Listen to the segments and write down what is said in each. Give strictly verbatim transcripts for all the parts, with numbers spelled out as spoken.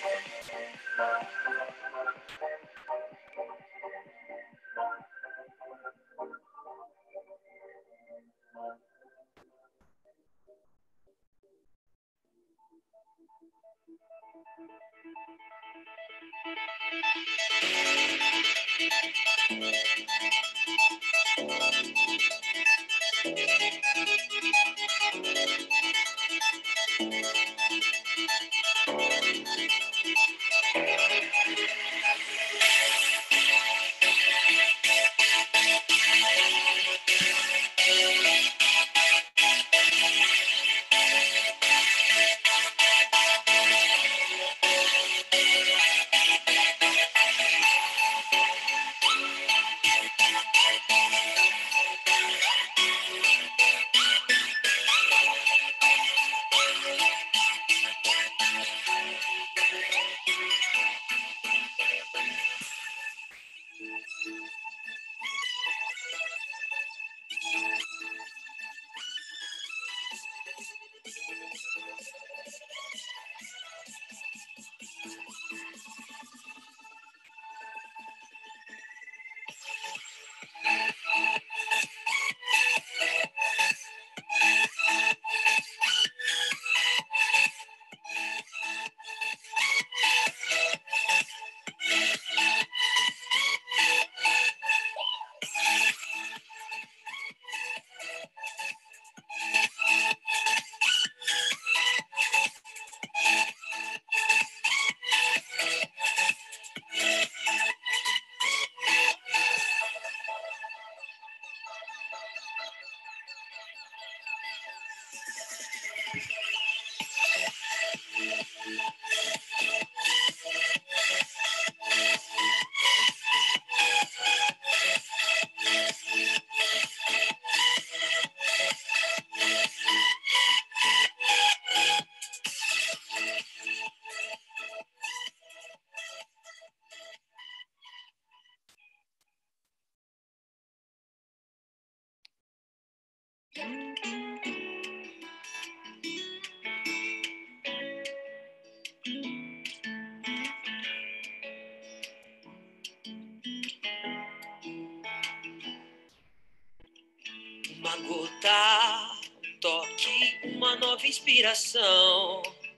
Uma gota, um toque, uma nova inspiração.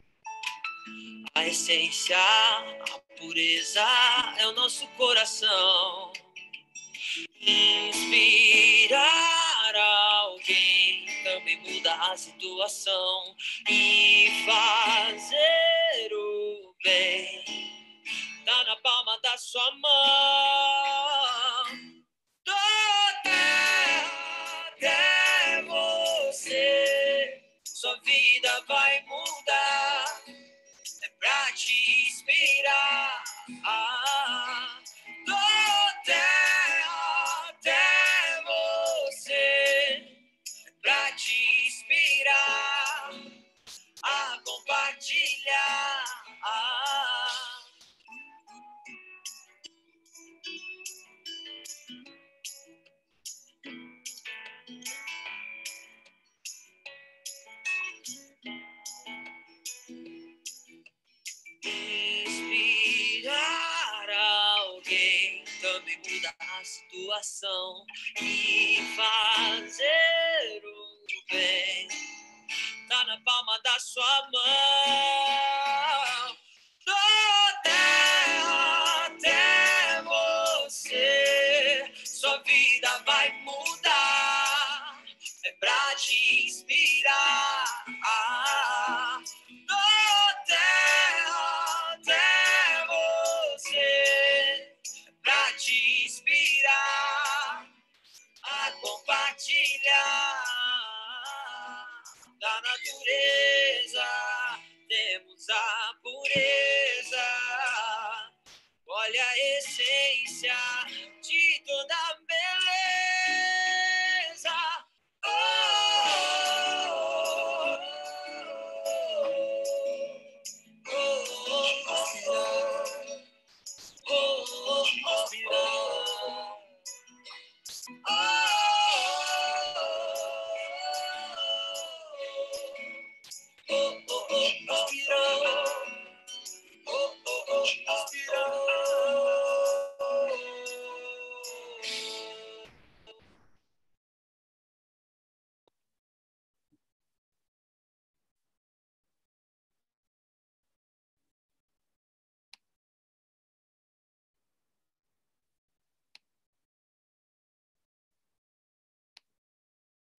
A essência, a pureza é o nosso coração. Inspirar alguém também muda a situação. E fazer o bem tá na palma da sua mão. Até você, sua vida vai mudar. É pra te inspirar. Ah, tô até, até você, é pra te inspirar a compartilhar. Ah, inspirar alguém também muda a situação. E fazer o bem tá na palma da sua mão. Tô até, até você, sua vida vai mudar. É pra te inspirar. Ah, tô até, até você, é pra te inspirar a compartilhar. Da natureza temos a pureza. Olha a essência de toda a beleza. Oh, oh, oh, oh, oh, oh,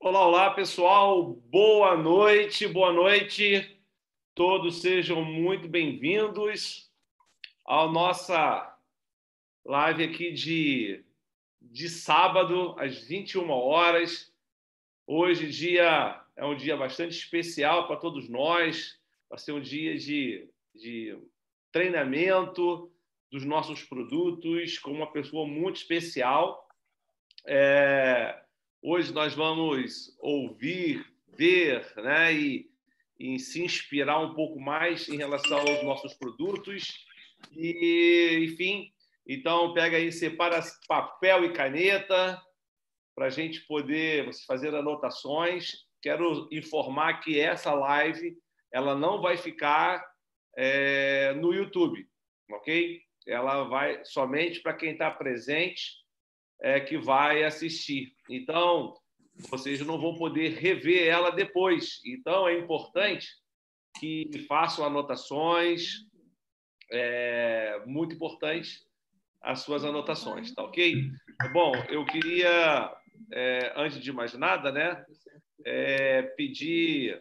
Olá, olá, pessoal. Boa noite, boa noite. Todos sejam muito bem-vindos à nossa live aqui de, de sábado, às vinte e uma horas. Hoje dia, é um dia bastante especial para todos nós. Vai ser um dia de, de treinamento dos nossos produtos com uma pessoa muito especial. É... Hoje nós vamos ouvir, ver, né, e, e se inspirar um pouco mais em relação aos nossos produtos. E, enfim, então pega aí, separa papel e caneta para a gente poder fazer anotações. Quero informar que essa live ela não vai ficar é, no YouTube, ok? Ela vai somente para quem está presente é, que vai assistir. Então, vocês não vão poder rever ela depois. Então, é importante que façam anotações, é muito importante as suas anotações, tá ok? Bom, eu queria, é, antes de mais nada, né, é, pedir...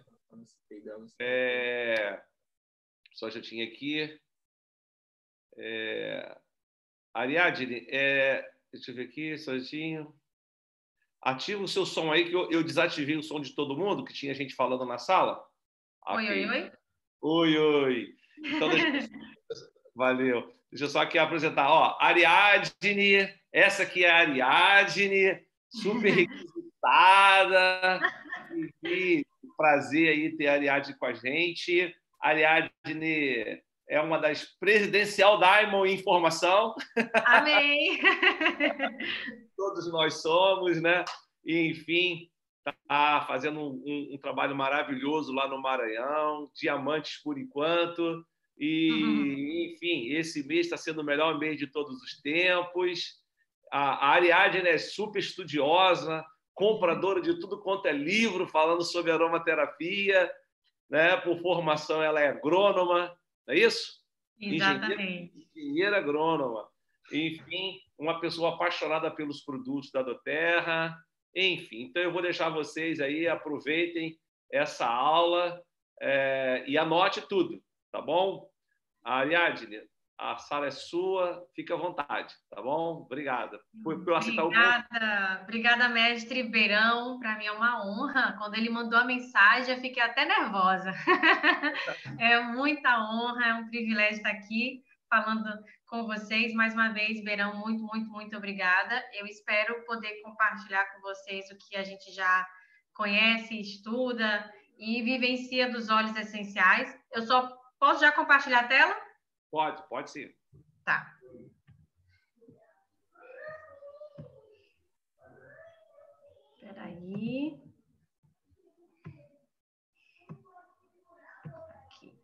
É, só já tinha aqui... É, Ariadne, é, deixa eu ver aqui, sozinho. Ativa o seu som aí, que eu, eu desativei o som de todo mundo, que tinha gente falando na sala. Oi, Okay. oi, oi. Oi, oi. Então, deixa eu... Valeu. Deixa eu só aqui apresentar. Ó, Ariadne, essa aqui é a Ariadne, super requisitada. Enfim, prazer aí ter a Ariadne com a gente. A Ariadne é uma das Presidencial Diamond em formação. Amém! Todos nós somos, né? E, enfim, está fazendo um, um, um trabalho maravilhoso lá no Maranhão, diamantes por enquanto. E, enfim, esse mês está sendo o melhor mês de todos os tempos. A, a Ariadne é super estudiosa, compradora de tudo quanto é livro falando sobre aromaterapia, né? Por formação, ela é agrônoma, não é isso? Exatamente. Engenheira, engenheira agrônoma. Enfim, uma pessoa apaixonada pelos produtos da doTERRA. Enfim, então eu vou deixar vocês aí, aproveitem essa aula é, e anote tudo, tá bom? Ariadne, a sala é sua, fica à vontade, tá bom? Obrigada por, por aceitar o convite. Obrigada, obrigada, mestre Beirão. Para mim é uma honra. Quando ele mandou a mensagem, eu fiquei até nervosa. É muita honra, é um privilégio estar aqui falando com vocês. Mais uma vez, Beirão, muito, muito, muito obrigada. Eu espero poder compartilhar com vocês o que a gente já conhece, estuda e vivencia dos óleos essenciais. Eu só posso já compartilhar a tela? Pode, pode sim. Tá. Espera aí. Aqui.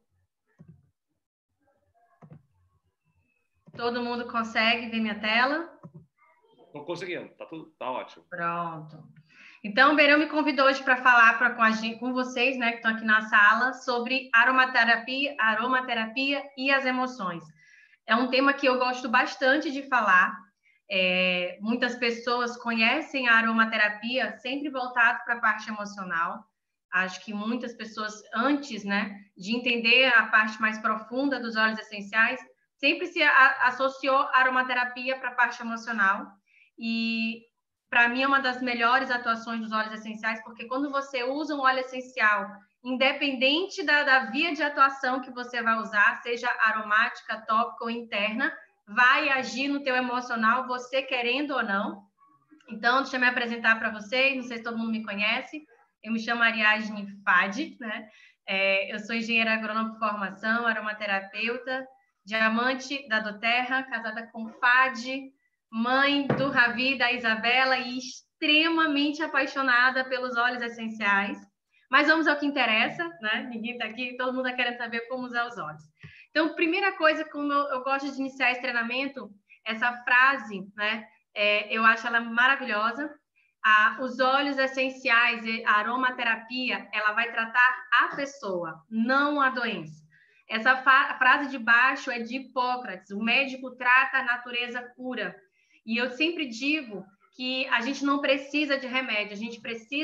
Todo mundo consegue ver minha tela? Estou conseguindo, tá, tudo, tá ótimo. Pronto. Então, o Beirão me convidou hoje para falar pra, com, a gente, com vocês, né, que estão aqui na sala, sobre aromaterapia, aromaterapia e as emoções. É um tema que eu gosto bastante de falar. É, muitas pessoas conhecem a aromaterapia sempre voltado para a parte emocional. Acho que muitas pessoas, antes, né, de entender a parte mais profunda dos óleos essenciais, sempre se a, associou a aromaterapia para a parte emocional. E para mim é uma das melhores atuações dos óleos essenciais, porque quando você usa um óleo essencial, independente da, da via de atuação que você vai usar, seja aromática, tópica ou interna, vai agir no teu emocional, você querendo ou não. Então, deixa eu me apresentar para vocês, não sei se todo mundo me conhece, eu me chamo Ariadne Fadi, né? É, eu sou engenheira agrônoma por formação, aromaterapeuta, diamante da doTERRA, casada com Fadi, mãe do Ravi, da Isabela e extremamente apaixonada pelos óleos essenciais. Mas vamos ao que interessa, né? Ninguém está aqui, todo mundo está querendo saber como usar os óleos. Então, primeira coisa, como eu, eu gosto de iniciar esse treinamento, essa frase, né? É, eu acho ela maravilhosa. Ah, os óleos essenciais, a aromaterapia, ela vai tratar a pessoa, não a doença. Essa frase de baixo é de Hipócrates, o médico trata, a natureza cura. E eu sempre digo que a gente não precisa de remédio, a gente precisa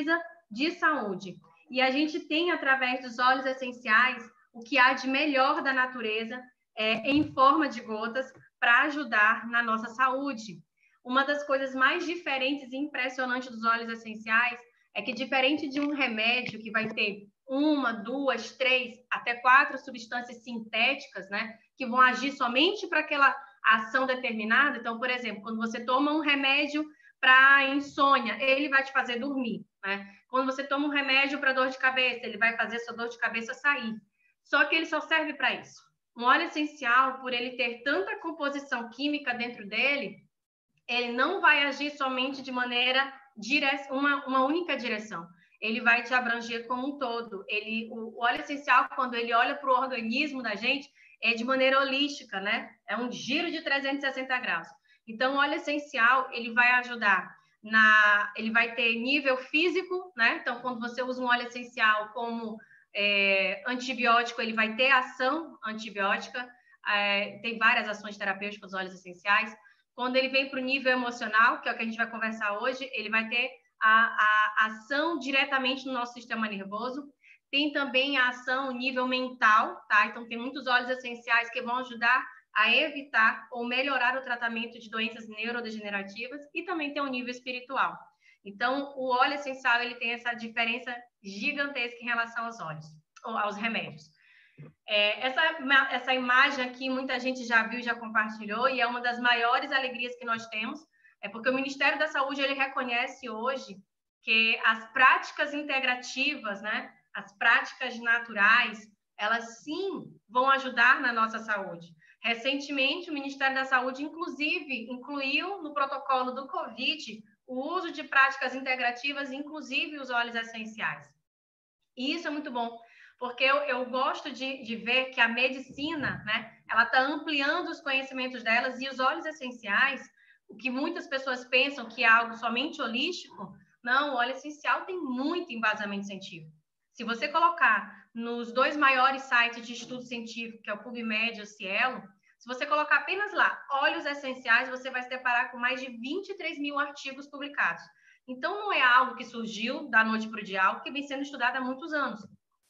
de saúde. E a gente tem, através dos óleos essenciais, o que há de melhor da natureza é, em forma de gotas para ajudar na nossa saúde. Uma das coisas mais diferentes e impressionantes dos óleos essenciais é que, diferente de um remédio que vai ter uma, duas, três, até quatro substâncias sintéticas, né, que vão agir somente para aquela ação determinada. Então, por exemplo, quando você toma um remédio para insônia, ele vai te fazer dormir, né? Quando você toma um remédio para dor de cabeça, ele vai fazer sua dor de cabeça sair. Só que ele só serve para isso. Um óleo essencial, por ele ter tanta composição química dentro dele, ele não vai agir somente de maneira dire... uma, uma única direção. Ele vai te abranger como um todo. Ele, o, o óleo essencial, quando ele olha para o organismo da gente, é de maneira holística, né? É um giro de trezentos e sessenta graus. Então, o óleo essencial, ele vai ajudar na... Ele vai ter nível físico, né? Então, quando você usa um óleo essencial como é, antibiótico, ele vai ter ação antibiótica. É, tem várias ações terapêuticas dos óleos essenciais. Quando ele vem para o nível emocional, que é o que a gente vai conversar hoje, ele vai ter a, a ação diretamente no nosso sistema nervoso. Tem também a ação nível mental, tá? Então, tem muitos óleos essenciais que vão ajudar a evitar ou melhorar o tratamento de doenças neurodegenerativas, e também tem o nível espiritual. Então, o óleo essencial, ele tem essa diferença gigantesca em relação aos óleos, ou aos remédios. É, essa, essa imagem aqui, muita gente já viu, já compartilhou, e é uma das maiores alegrias que nós temos, é porque o Ministério da Saúde, ele reconhece hoje que as práticas integrativas, né, as práticas naturais, elas sim vão ajudar na nossa saúde. Recentemente, o Ministério da Saúde, inclusive, incluiu no protocolo do Covid o uso de práticas integrativas, inclusive os óleos essenciais. E isso é muito bom, porque eu, eu gosto de, de ver que a medicina, né, ela está ampliando os conhecimentos delas, e os óleos essenciais, o que muitas pessoas pensam que é algo somente holístico, não, o óleo essencial tem muito embasamento científico. Se você colocar nos dois maiores sites de estudo científico, que é o PubMed e o Cielo, se você colocar apenas lá, óleos essenciais, você vai se deparar com mais de vinte e três mil artigos publicados. Então, não é algo que surgiu da noite para o dia, algo que vem sendo estudado há muitos anos.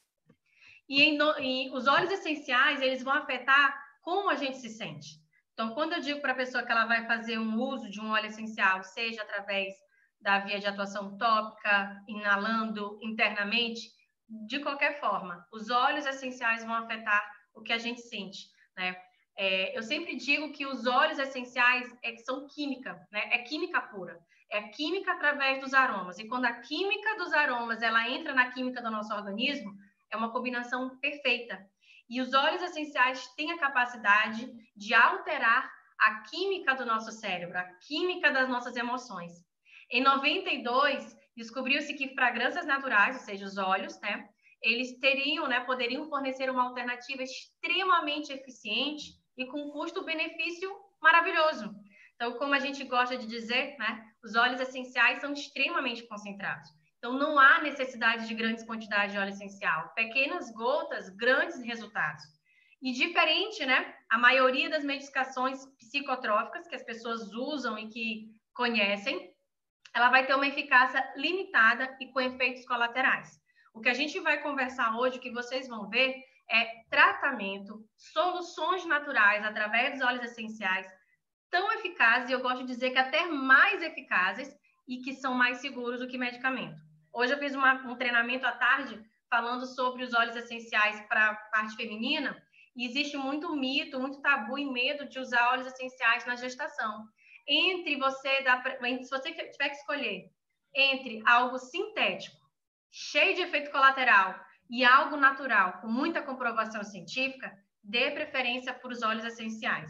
E, em, e os óleos essenciais, eles vão afetar como a gente se sente. Então, quando eu digo para a pessoa que ela vai fazer um uso de um óleo essencial, seja através da via de atuação tópica, inalando internamente, de qualquer forma, os óleos essenciais vão afetar o que a gente sente, né? É, eu sempre digo que os óleos essenciais é que são química, né? É química pura. É química através dos aromas. E quando a química dos aromas ela entra na química do nosso organismo, é uma combinação perfeita. E os óleos essenciais têm a capacidade de alterar a química do nosso cérebro, a química das nossas emoções. Em noventa e dois, descobriu-se que fragrâncias naturais, ou seja, os óleos, né, eles teriam, né, poderiam fornecer uma alternativa extremamente eficiente e com custo-benefício maravilhoso. Então, como a gente gosta de dizer, né, os óleos essenciais são extremamente concentrados. Então, não há necessidade de grandes quantidades de óleo essencial. Pequenas gotas, grandes resultados. E diferente, né, a maioria das medicações psicotrópicas que as pessoas usam e que conhecem, ela vai ter uma eficácia limitada e com efeitos colaterais. O que a gente vai conversar hoje, o que vocês vão ver, é tratamento, soluções naturais através dos óleos essenciais, tão eficazes, e eu gosto de dizer que até mais eficazes, e que são mais seguros do que medicamento. Hoje eu fiz uma, um treinamento à tarde falando sobre os óleos essenciais para a parte feminina, e existe muito mito, muito tabu e medo de usar óleos essenciais na gestação. Entre você, da, se você tiver que escolher entre algo sintético, cheio de efeito colateral, e algo natural, com muita comprovação científica, dê preferência para os óleos essenciais.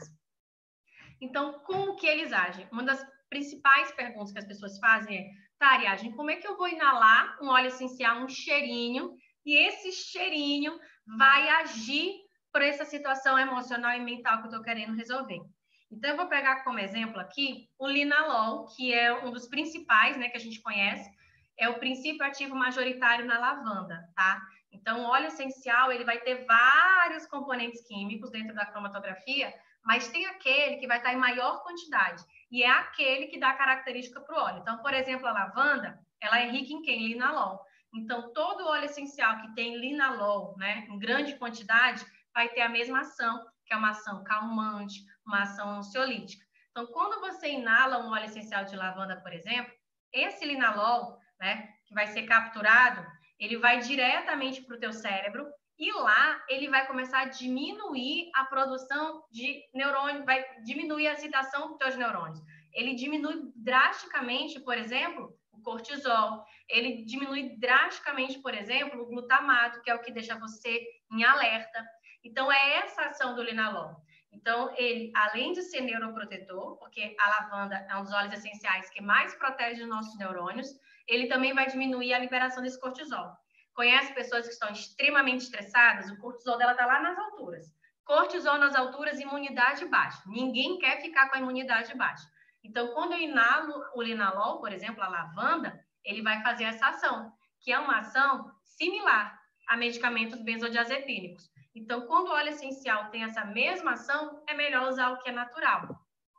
Então, como que eles agem? Uma das principais perguntas que as pessoas fazem é, tá, Ariadne, como é que eu vou inalar um óleo essencial, um cheirinho, e esse cheirinho vai agir por essa situação emocional e mental que eu estou querendo resolver? Então, eu vou pegar como exemplo aqui o linalol, que é um dos principais, né, que a gente conhece, é o princípio ativo majoritário na lavanda, tá? Então, o óleo essencial, ele vai ter vários componentes químicos dentro da cromatografia, mas tem aquele que vai estar em maior quantidade, e é aquele que dá característica para o óleo. Então, por exemplo, a lavanda, ela é rica em quem? Linalol. Então, todo óleo essencial que tem linalol, né, em grande quantidade, vai ter a mesma ação, que é uma ação calmante, uma ação ansiolítica. Então, quando você inala um óleo essencial de lavanda, por exemplo, esse linalol, né, que vai ser capturado, ele vai diretamente para o teu cérebro e lá ele vai começar a diminuir a produção de neurônios, vai diminuir a excitação dos teus neurônios. Ele diminui drasticamente, por exemplo, o cortisol. Ele diminui drasticamente, por exemplo, o glutamato, que é o que deixa você em alerta. Então, é essa ação do linalol. Então, ele, além de ser neuroprotetor, porque a lavanda é um dos óleos essenciais que mais protege os nossos neurônios, ele também vai diminuir a liberação desse cortisol. Conhece pessoas que estão extremamente estressadas? O cortisol dela está lá nas alturas. Cortisol nas alturas, imunidade baixa. Ninguém quer ficar com a imunidade baixa. Então, quando eu inalo o linalol, por exemplo, a lavanda, ele vai fazer essa ação, que é uma ação similar a medicamentos benzodiazepínicos. Então, quando o óleo essencial tem essa mesma ação, é melhor usar o que é natural.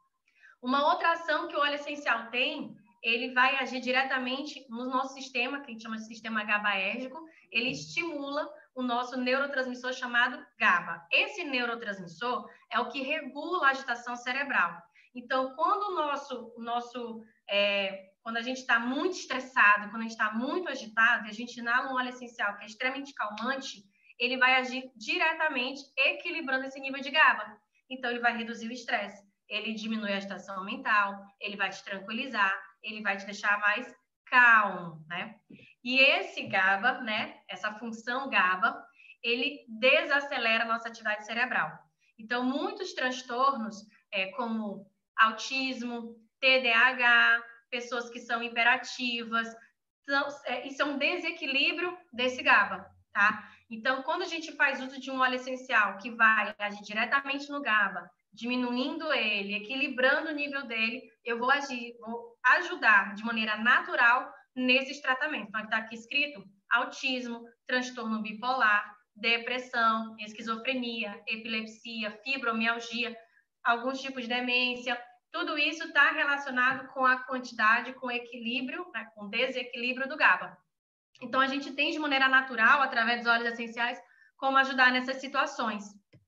Uma outra ação que o óleo essencial tem, ele vai agir diretamente no nosso sistema, que a gente chama de sistema GABAérgico, ele estimula o nosso neurotransmissor chamado GABA. Esse neurotransmissor é o que regula a agitação cerebral. Então, quando o nosso, o nosso é, quando a gente está muito estressado, quando a gente está muito agitado, e a gente inala um óleo essencial que é extremamente calmante, ele vai agir diretamente equilibrando esse nível de GABA. Então, ele vai reduzir o estresse, ele diminui a agitação mental, ele vai te tranquilizar, ele vai te deixar mais calmo, né? E esse GABA, né, essa função GABA, ele desacelera a nossa atividade cerebral. Então, muitos transtornos, é, como autismo, T D A H, pessoas que são hiperativas, são, é, isso é um desequilíbrio desse GABA, tá? Então, quando a gente faz uso de um óleo essencial que vai agir diretamente no GABA, diminuindo ele, equilibrando o nível dele, eu vou agir, vou ajudar de maneira natural nesses tratamentos. Então, está aqui escrito autismo, transtorno bipolar, depressão, esquizofrenia, epilepsia, fibromialgia, alguns tipos de demência. Tudo isso está relacionado com a quantidade, com o equilíbrio, né, com o desequilíbrio do GABA. Então, a gente tem de maneira natural, através dos óleos essenciais, como ajudar nessas situações.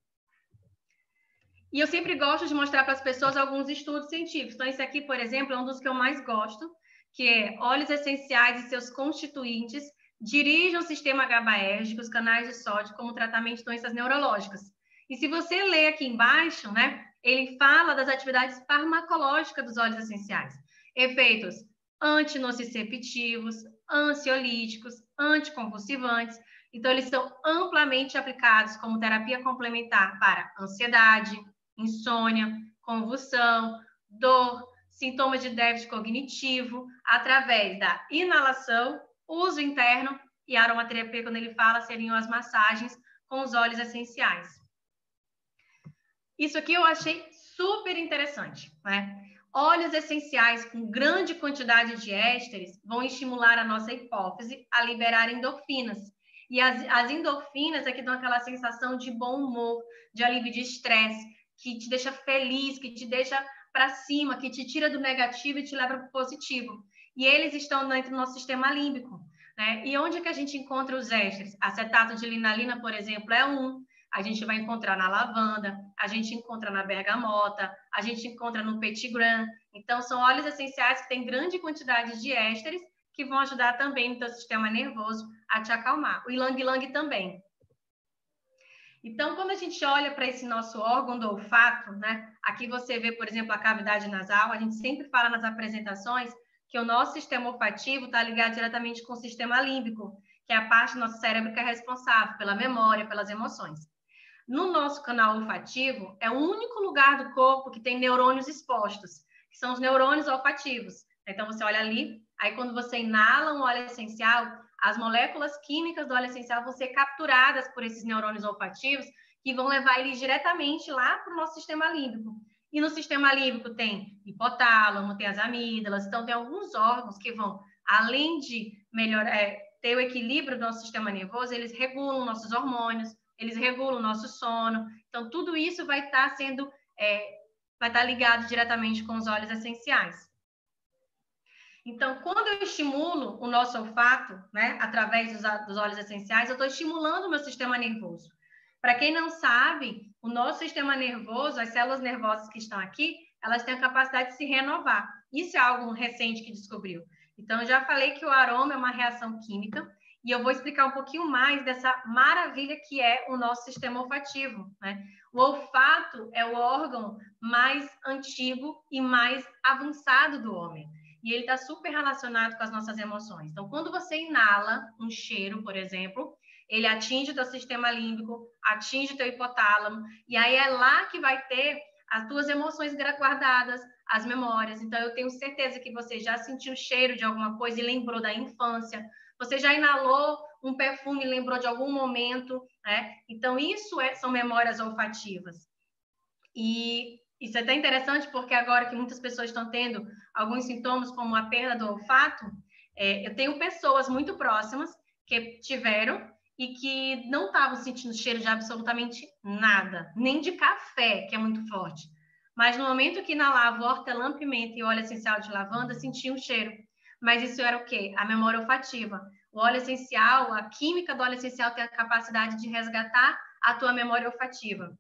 E eu sempre gosto de mostrar para as pessoas alguns estudos científicos. Então, esse aqui, por exemplo, é um dos que eu mais gosto, que é óleos essenciais e seus constituintes dirigem o sistema GABAérgico, os canais de sódio, como tratamento de doenças neurológicas. E se você ler aqui embaixo, né, ele fala das atividades farmacológicas dos óleos essenciais. Efeitos antinociceptivos, ansiolíticos, anticonvulsivantes. Então, eles são amplamente aplicados como terapia complementar para ansiedade, insônia, convulsão, dor, sintomas de déficit cognitivo, através da inalação, uso interno e aromaterapia, quando ele fala, seriam as massagens com os óleos essenciais. Isso aqui eu achei super interessante, né? Óleos essenciais com grande quantidade de ésteres vão estimular a nossa hipófise a liberar endorfinas. E as, as endorfinas é que dão aquela sensação de bom humor, de alívio de estresse, que te deixa feliz, que te deixa para cima, que te tira do negativo e te leva para o positivo. E eles estão dentro do nosso sistema límbico, né? E onde é que a gente encontra os ésteres? Acetato de linalina, por exemplo, é um. A gente vai encontrar na lavanda, a gente encontra na bergamota, a gente encontra no petigram. Então, são óleos essenciais que têm grande quantidade de ésteres que vão ajudar também no teu sistema nervoso a te acalmar. O ylang-ylang também. Então, quando a gente olha para esse nosso órgão do olfato, né? Aqui você vê, por exemplo, a cavidade nasal. A gente sempre fala nas apresentações que o nosso sistema olfativo está ligado diretamente com o sistema límbico, que é a parte do nosso cérebro que é responsável pela memória, pelas emoções. No nosso canal olfativo, é o único lugar do corpo que tem neurônios expostos, que são os neurônios olfativos. Então, você olha ali, aí quando você inala um óleo essencial, as moléculas químicas do óleo essencial vão ser capturadas por esses neurônios olfativos, que vão levar eles diretamente lá para o nosso sistema límbico. E no sistema límbico tem hipotálamo, tem as amígdalas, então tem alguns órgãos que vão, além de melhorar, é, ter o equilíbrio do nosso sistema nervoso, eles regulam nossos hormônios, eles regulam o nosso sono. Então, tudo isso vai estar sendo, é, vai estar ligado diretamente com os óleos essenciais. Então, quando eu estimulo o nosso olfato, né, através dos, dos óleos essenciais, eu estou estimulando o meu sistema nervoso. Para quem não sabe, o nosso sistema nervoso, as células nervosas que estão aqui, elas têm a capacidade de se renovar. Isso é algo recente que descobriu. Então, eu já falei que o aroma é uma reação química, e eu vou explicar um pouquinho mais dessa maravilha que é o nosso sistema olfativo, né? O olfato é o órgão mais antigo e mais avançado do homem. E ele está super relacionado com as nossas emoções. Então, quando você inala um cheiro, por exemplo, ele atinge o teu sistema límbico, atinge o teu hipotálamo, e aí é lá que vai ter as tuas emoções guardadas, as memórias. Então, eu tenho certeza que você já sentiu o cheiro de alguma coisa e lembrou da infância. Você já inalou um perfume e lembrou de algum momento, né? Então, isso é, são memórias olfativas. E isso é até interessante porque agora que muitas pessoas estão tendo alguns sintomas como a perda do olfato, é, eu tenho pessoas muito próximas que tiveram e que não estavam sentindo cheiro de absolutamente nada, nem de café, que é muito forte. Mas no momento que inalava hortelã-pimenta e óleo essencial de lavanda, sentia um cheiro. Mas isso era o quê? A memória olfativa. O óleo essencial, a química do óleo essencial tem a capacidade de resgatar a tua memória olfativa.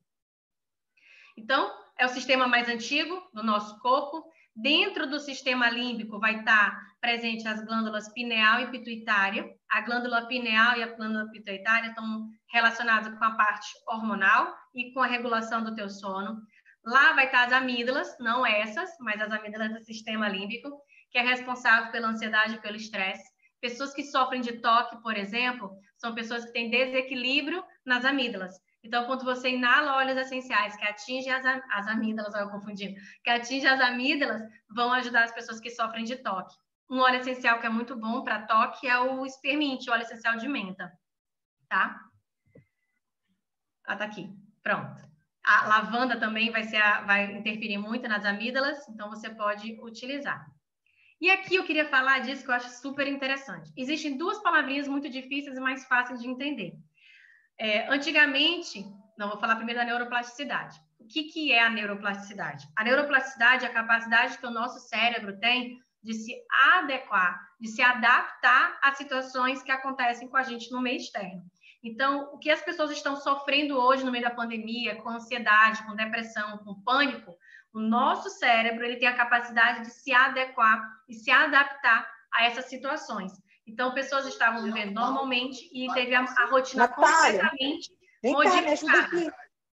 Então, é o sistema mais antigo do nosso corpo. Dentro do sistema límbico vai estar presente as glândulas pineal e pituitária. A glândula pineal e a glândula pituitária estão relacionadas com a parte hormonal e com a regulação do teu sono. Lá vai estar as amígdalas, não essas, mas as amígdalas do sistema límbico, que é responsável pela ansiedade e pelo estresse. Pessoas que sofrem de toque, por exemplo, são pessoas que têm desequilíbrio nas amígdalas. Então, quando você inala óleos essenciais que atingem as, as amígdalas, eu confundi, que atingem as amígdalas, vão ajudar as pessoas que sofrem de toque. Um óleo essencial que é muito bom para toque é o Spearmint, o óleo essencial de menta, tá? Ah, tá aqui, pronto. A lavanda também vai, ser a, vai interferir muito nas amígdalas, então você pode utilizar. E aqui eu queria falar disso que eu acho super interessante. Existem duas palavrinhas muito difíceis e mais fáceis de entender. É, antigamente, não, vou falar primeiro da neuroplasticidade. O que, que é a neuroplasticidade? A neuroplasticidade é a capacidade que o nosso cérebro tem de se adequar, de se adaptar a situações que acontecem com a gente no meio externo. Então, o que as pessoas estão sofrendo hoje no meio da pandemia, com ansiedade, com depressão, com pânico, o nosso cérebro ele tem a capacidade de se adequar e se adaptar a essas situações. Então, pessoas estavam vivendo normalmente e teve a, a rotina Natália, completamente vem cá, me ajuda modificada. aqui.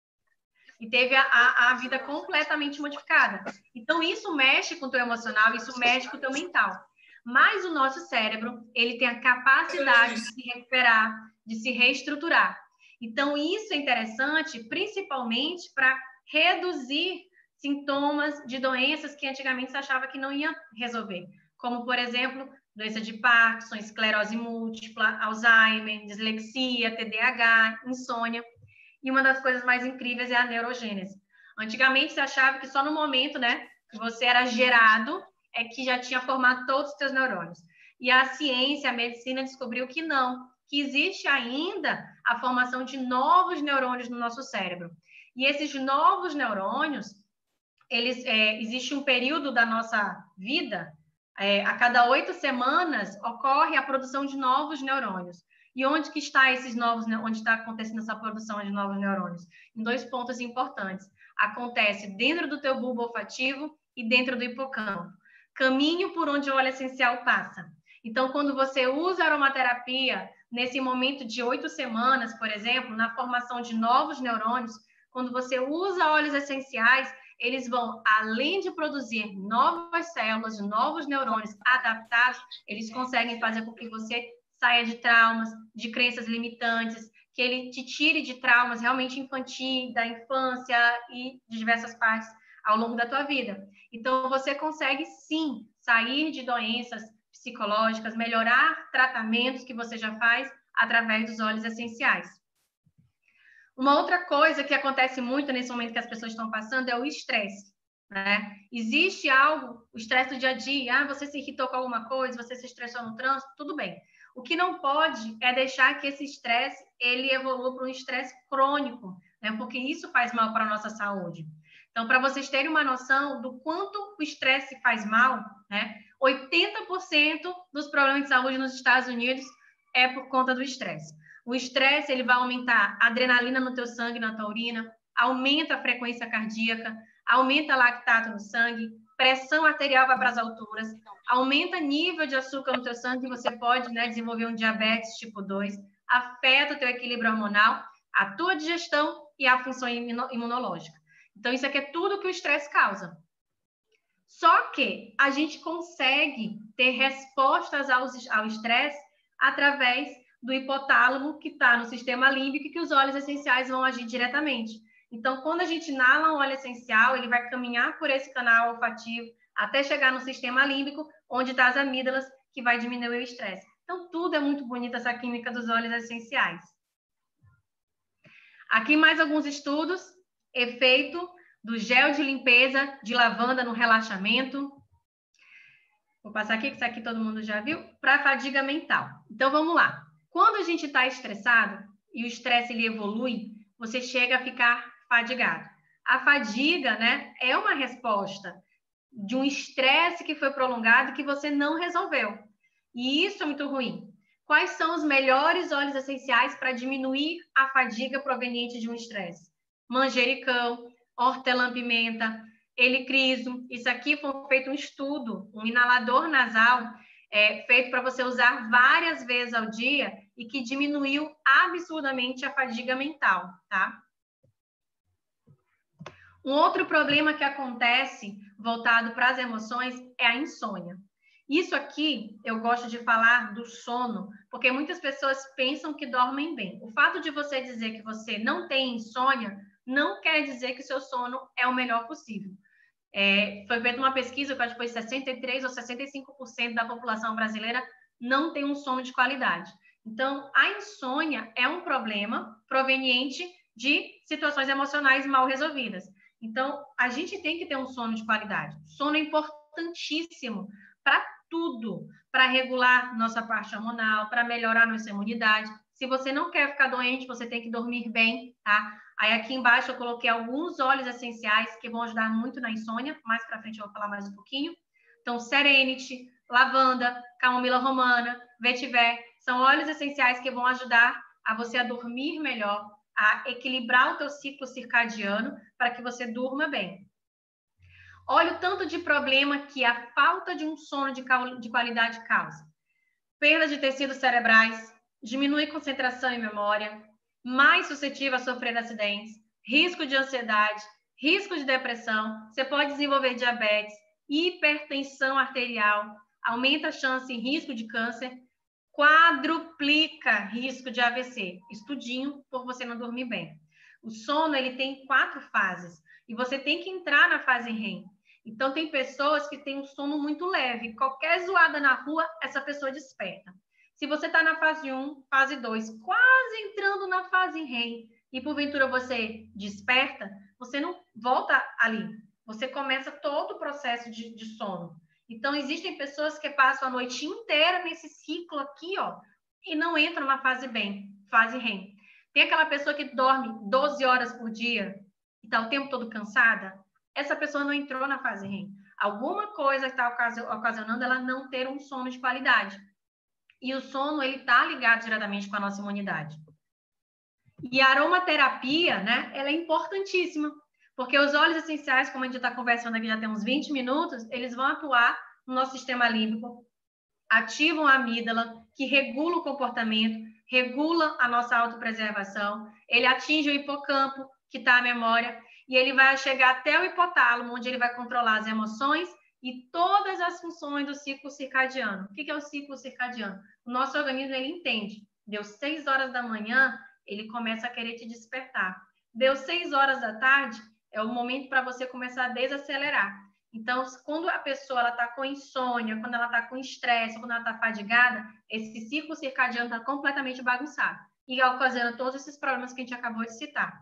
E teve a, a, a vida completamente modificada. Então, isso mexe com o teu emocional, isso mexe com o teu mental. Mas o nosso cérebro, ele tem a capacidade de se recuperar, de se reestruturar. Então, isso é interessante, principalmente para reduzir sintomas de doenças que antigamente se achava que não ia resolver. Como, por exemplo, doença de Parkinson, esclerose múltipla, Alzheimer, dislexia, T D A H, insônia. E uma das coisas mais incríveis é a neurogênese. Antigamente se achava que só no momento, né, que você era gerado é que já tinha formado todos os seus neurônios. E a ciência, a medicina descobriu que não, que existe ainda a formação de novos neurônios no nosso cérebro. E esses novos neurônios, eles, é, existe um período da nossa vida, é, a cada oito semanas ocorre a produção de novos neurônios. E onde que está esses novos, onde está acontecendo essa produção de novos neurônios? Em dois pontos importantes. Acontece dentro do teu bulbo olfativo e dentro do hipocampo. Caminho por onde o óleo essencial passa. Então, quando você usa aromaterapia, nesse momento de oito semanas, por exemplo, na formação de novos neurônios, quando você usa óleos essenciais, eles vão, além de produzir novas células, novos neurônios adaptados, eles conseguem fazer com que você saia de traumas, de crenças limitantes, que ele te tire de traumas realmente infantis, da infância e de diversas partes ao longo da tua vida. Então, você consegue, sim, sair de doenças psicológicas, melhorar tratamentos que você já faz através dos óleos essenciais. Uma outra coisa que acontece muito nesse momento que as pessoas estão passando é o estresse, né? Existe algo, o estresse do dia a dia, ah, você se irritou com alguma coisa, você se estressou no trânsito, tudo bem. O que não pode é deixar que esse estresse, ele evolua para um estresse crônico, né? Porque isso faz mal para a nossa saúde. Então, para vocês terem uma noção do quanto o estresse faz mal, né? oitenta por cento dos problemas de saúde nos Estados Unidos é por conta do estresse. O estresse, ele vai aumentar a adrenalina no teu sangue, na tua urina, aumenta a frequência cardíaca, aumenta lactato no sangue, pressão arterial vai para as alturas, aumenta nível de açúcar no teu sangue, você pode, né, desenvolver um diabetes tipo dois, afeta o teu equilíbrio hormonal, a tua digestão e a função imunológica. Então, isso aqui é tudo que o estresse causa. Só que a gente consegue ter respostas ao estresse através do hipotálamo, que está no sistema límbico, e que os óleos essenciais vão agir diretamente. Então, quando a gente inala um óleo essencial, ele vai caminhar por esse canal olfativo até chegar no sistema límbico, onde está as amígdalas, que vai diminuir o estresse. Então, tudo é muito bonito, essa química dos óleos essenciais. Aqui mais alguns estudos. Efeito do gel de limpeza de lavanda no relaxamento. Vou passar aqui, que isso aqui todo mundo já viu, para fadiga mental. Então, vamos lá. Quando a gente está estressado e o estresse ele evolui, você chega a ficar fadigado. A fadiga, né, é uma resposta de um estresse que foi prolongado e que você não resolveu. E isso é muito ruim. Quais são os melhores óleos essenciais para diminuir a fadiga proveniente de um estresse? Manjericão, hortelã-pimenta, helicrisum. Isso aqui foi feito um estudo, um inalador nasal, é, feito para você usar várias vezes ao dia e que diminuiu absurdamente a fadiga mental, tá? Um outro problema que acontece voltado para as emoções é a insônia. Isso aqui eu gosto de falar do sono, porque muitas pessoas pensam que dormem bem. O fato de você dizer que você não tem insônia não quer dizer que o seu sono é o melhor possível. É, foi feita uma pesquisa que depois sessenta e três ou sessenta e cinco por cento da população brasileira não tem um sono de qualidade. Então, a insônia é um problema proveniente de situações emocionais mal resolvidas. Então, a gente tem que ter um sono de qualidade. Sono é importantíssimo para tudo, para regular nossa parte hormonal, para melhorar nossa imunidade. Se você não quer ficar doente, você tem que dormir bem, tá? Aí aqui embaixo eu coloquei alguns óleos essenciais que vão ajudar muito na insônia. Mais para frente eu vou falar mais um pouquinho. Então, Serenity, lavanda, camomila romana, vetiver, são óleos essenciais que vão ajudar a você a dormir melhor, a equilibrar o teu ciclo circadiano para que você durma bem. Olha o tanto de problema que a falta de um sono de, de qualidade causa. Perda de tecidos cerebrais, diminui concentração e memória, mais suscetível a sofrer acidentes, risco de ansiedade, risco de depressão, você pode desenvolver diabetes, hipertensão arterial, aumenta a chance e risco de câncer, quadruplica risco de A V C. Estudinho por você não dormir bem. O sono, ele tem quatro fases e você tem que entrar na fase R E M. Então, tem pessoas que têm um sono muito leve. Qualquer zoada na rua, essa pessoa desperta. Se você está na fase um, fase dois, quase entrando na fase R E M, e porventura você desperta, você não volta ali. Você começa todo o processo de, de sono. Então, existem pessoas que passam a noite inteira nesse ciclo aqui, ó, e não entram na fase bem, fase R E M. Tem aquela pessoa que dorme doze horas por dia e está o tempo todo cansada. Essa pessoa não entrou na fase R E M. Alguma coisa está ocasionando ela não ter um sono de qualidade. E o sono, ele está ligado diretamente com a nossa imunidade. E a aromaterapia, né, ela é importantíssima, porque os óleos essenciais, como a gente está conversando aqui já tem uns vinte minutos, eles vão atuar no nosso sistema límbico, ativam a amígdala, que regula o comportamento, regula a nossa autopreservação, ele atinge o hipocampo, que está a memória, e ele vai chegar até o hipotálamo, onde ele vai controlar as emoções e todas as funções do ciclo circadiano. O que é o ciclo circadiano? O nosso organismo, ele entende. Deu seis horas da manhã, ele começa a querer te despertar. Deu seis horas da tarde, é o momento para você começar a desacelerar. Então, quando a pessoa está com insônia, quando ela está com estresse, quando ela está fadigada, esse ciclo circadiano está completamente bagunçado. E ocasiona todos esses problemas que a gente acabou de citar.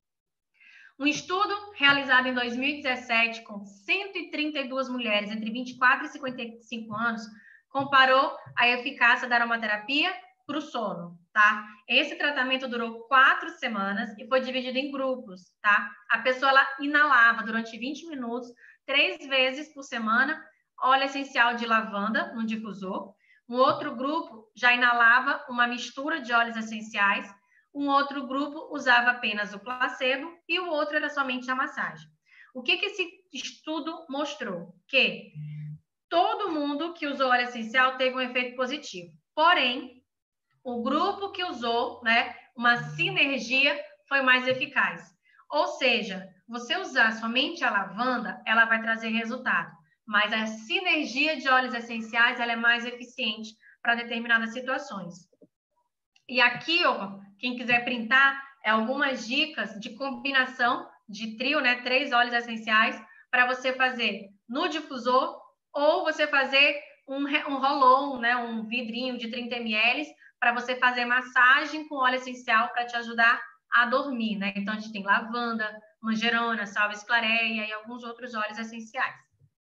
Um estudo realizado em dois mil e dezessete com cento e trinta e duas mulheres entre vinte e quatro e cinquenta e cinco anos comparou a eficácia da aromaterapia para o sono, tá? Esse tratamento durou quatro semanas e foi dividido em grupos, tá? A pessoa ela inalava durante vinte minutos, três vezes por semana, óleo essencial de lavanda no difusor. Um outro grupo já inalava uma mistura de óleos essenciais. Um outro grupo usava apenas o placebo e o outro era somente a massagem. O que que esse estudo mostrou? Que todo mundo que usou óleo essencial teve um efeito positivo. Porém, o grupo que usou, né, uma sinergia foi mais eficaz. Ou seja, você usar somente a lavanda, ela vai trazer resultado. Mas a sinergia de óleos essenciais, ela é mais eficiente para determinadas situações. E aqui, ó, quem quiser printar, é algumas dicas de combinação de trio, né, três óleos essenciais, para você fazer no difusor ou você fazer um, um roll-on, né, um vidrinho de trinta mililitros, para você fazer massagem com óleo essencial para te ajudar a dormir, né? Então, a gente tem lavanda, manjerona, salve esclareia e alguns outros óleos essenciais.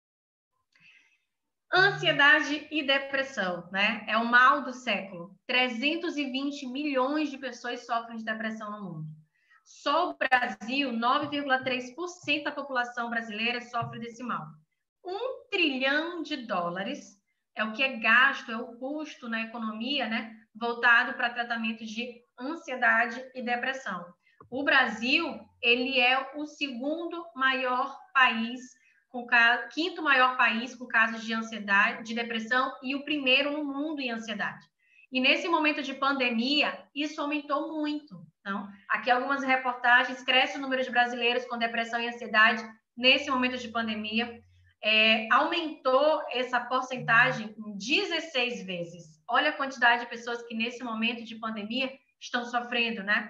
Ansiedade e depressão, né? É o mal do século. trezentos e vinte milhões de pessoas sofrem de depressão no mundo. Só o Brasil, nove vírgula três por cento da população brasileira sofre desse mal. Um trilhão de dólares é o que é gasto, é o custo na economia, né? Voltado para tratamento de ansiedade e depressão. O Brasil, ele é o segundo maior país, com caso, quinto maior país com casos de ansiedade, de depressão, e o primeiro no mundo em ansiedade. E nesse momento de pandemia, isso aumentou muito. Então, aqui algumas reportagens, cresce o número de brasileiros com depressão e ansiedade nesse momento de pandemia. É, aumentou essa porcentagem em dezesseis vezes. Olha a quantidade de pessoas que nesse momento de pandemia estão sofrendo, né?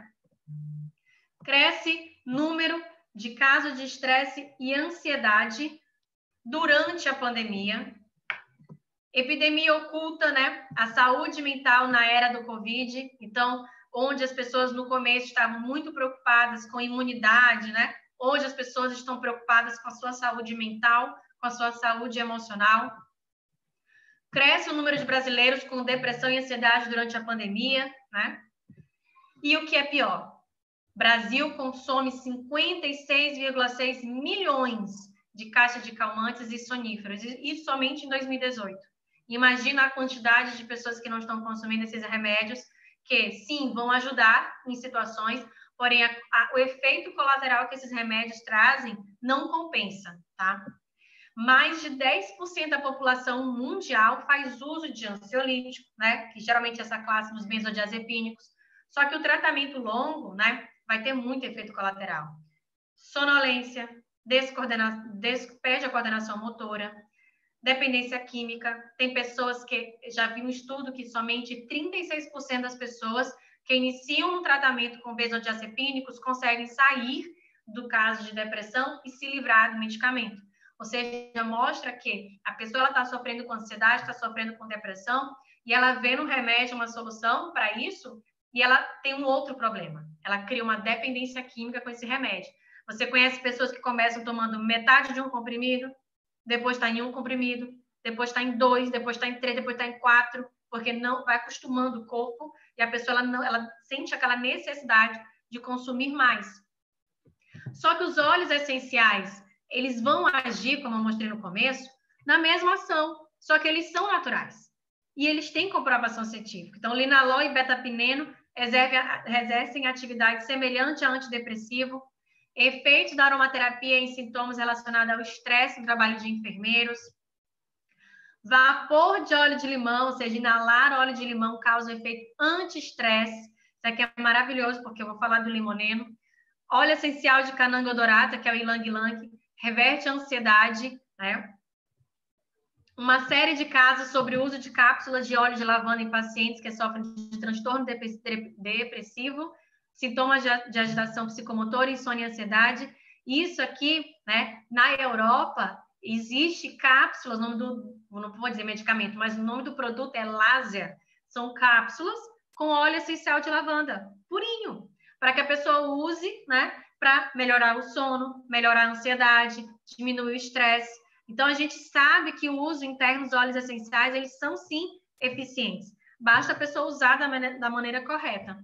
Cresce número de casos de estresse e ansiedade durante a pandemia. Epidemia oculta, né? A saúde mental na era do Covid. Então, onde as pessoas no começo estavam muito preocupadas com imunidade, né? Hoje as pessoas estão preocupadas com a sua saúde mental, com a sua saúde emocional. Cresce o número de brasileiros com depressão e ansiedade durante a pandemia, né? E o que é pior? Brasil consome cinquenta e seis vírgula seis milhões de caixas de calmantes e soníferos, isso somente em dois mil e dezoito. Imagina a quantidade de pessoas que não estão consumindo esses remédios, que sim, vão ajudar em situações, porém a, a, o efeito colateral que esses remédios trazem não compensa, tá? Mais de dez por cento da população mundial faz uso de ansiolítico, né? Que geralmente é essa classe dos benzodiazepínicos. Só que o tratamento longo, né? Vai ter muito efeito colateral. Sonolência, descoordena... des... perde a coordenação motora, dependência química. Tem pessoas que, já vi um estudo que somente trinta e seis por cento das pessoas que iniciam um tratamento com benzodiazepínicos conseguem sair do caso de depressão e se livrar do medicamento. Ou seja, mostra que a pessoa está sofrendo com ansiedade, está sofrendo com depressão, e ela vê no remédio uma solução para isso, e ela tem um outro problema. Ela cria uma dependência química com esse remédio. Você conhece pessoas que começam tomando metade de um comprimido, depois está em um comprimido, depois está em dois, depois está em três, depois está em quatro, porque não vai acostumando o corpo, e a pessoa ela não, ela sente aquela necessidade de consumir mais. Só que os óleos essenciais, eles vão agir, como eu mostrei no começo, na mesma ação, só que eles são naturais. E eles têm comprovação científica. Então, linalol e betapineno exercem atividade semelhante a antidepressivo, efeitos da aromaterapia em sintomas relacionados ao estresse no trabalho de enfermeiros, vapor de óleo de limão, ou seja, inalar óleo de limão causa um efeito anti-estresse. Isso aqui é maravilhoso, porque eu vou falar do limoneno. Óleo essencial de cananga odorata, que é o ylang-ylang, reverte a ansiedade, né? Uma série de casos sobre o uso de cápsulas de óleo de lavanda em pacientes que sofrem de transtorno depressivo, sintomas de agitação psicomotora, insônia e ansiedade. Isso aqui, né, na Europa, existe cápsulas, o nome do, não vou dizer medicamento, mas o nome do produto é Lásia. São cápsulas com óleo essencial de lavanda, purinho, para que a pessoa use, né, para melhorar o sono, melhorar a ansiedade, diminuir o estresse. Então, a gente sabe que o uso interno dos óleos essenciais, eles são, sim, eficientes. Basta a pessoa usar da maneira, da maneira correta.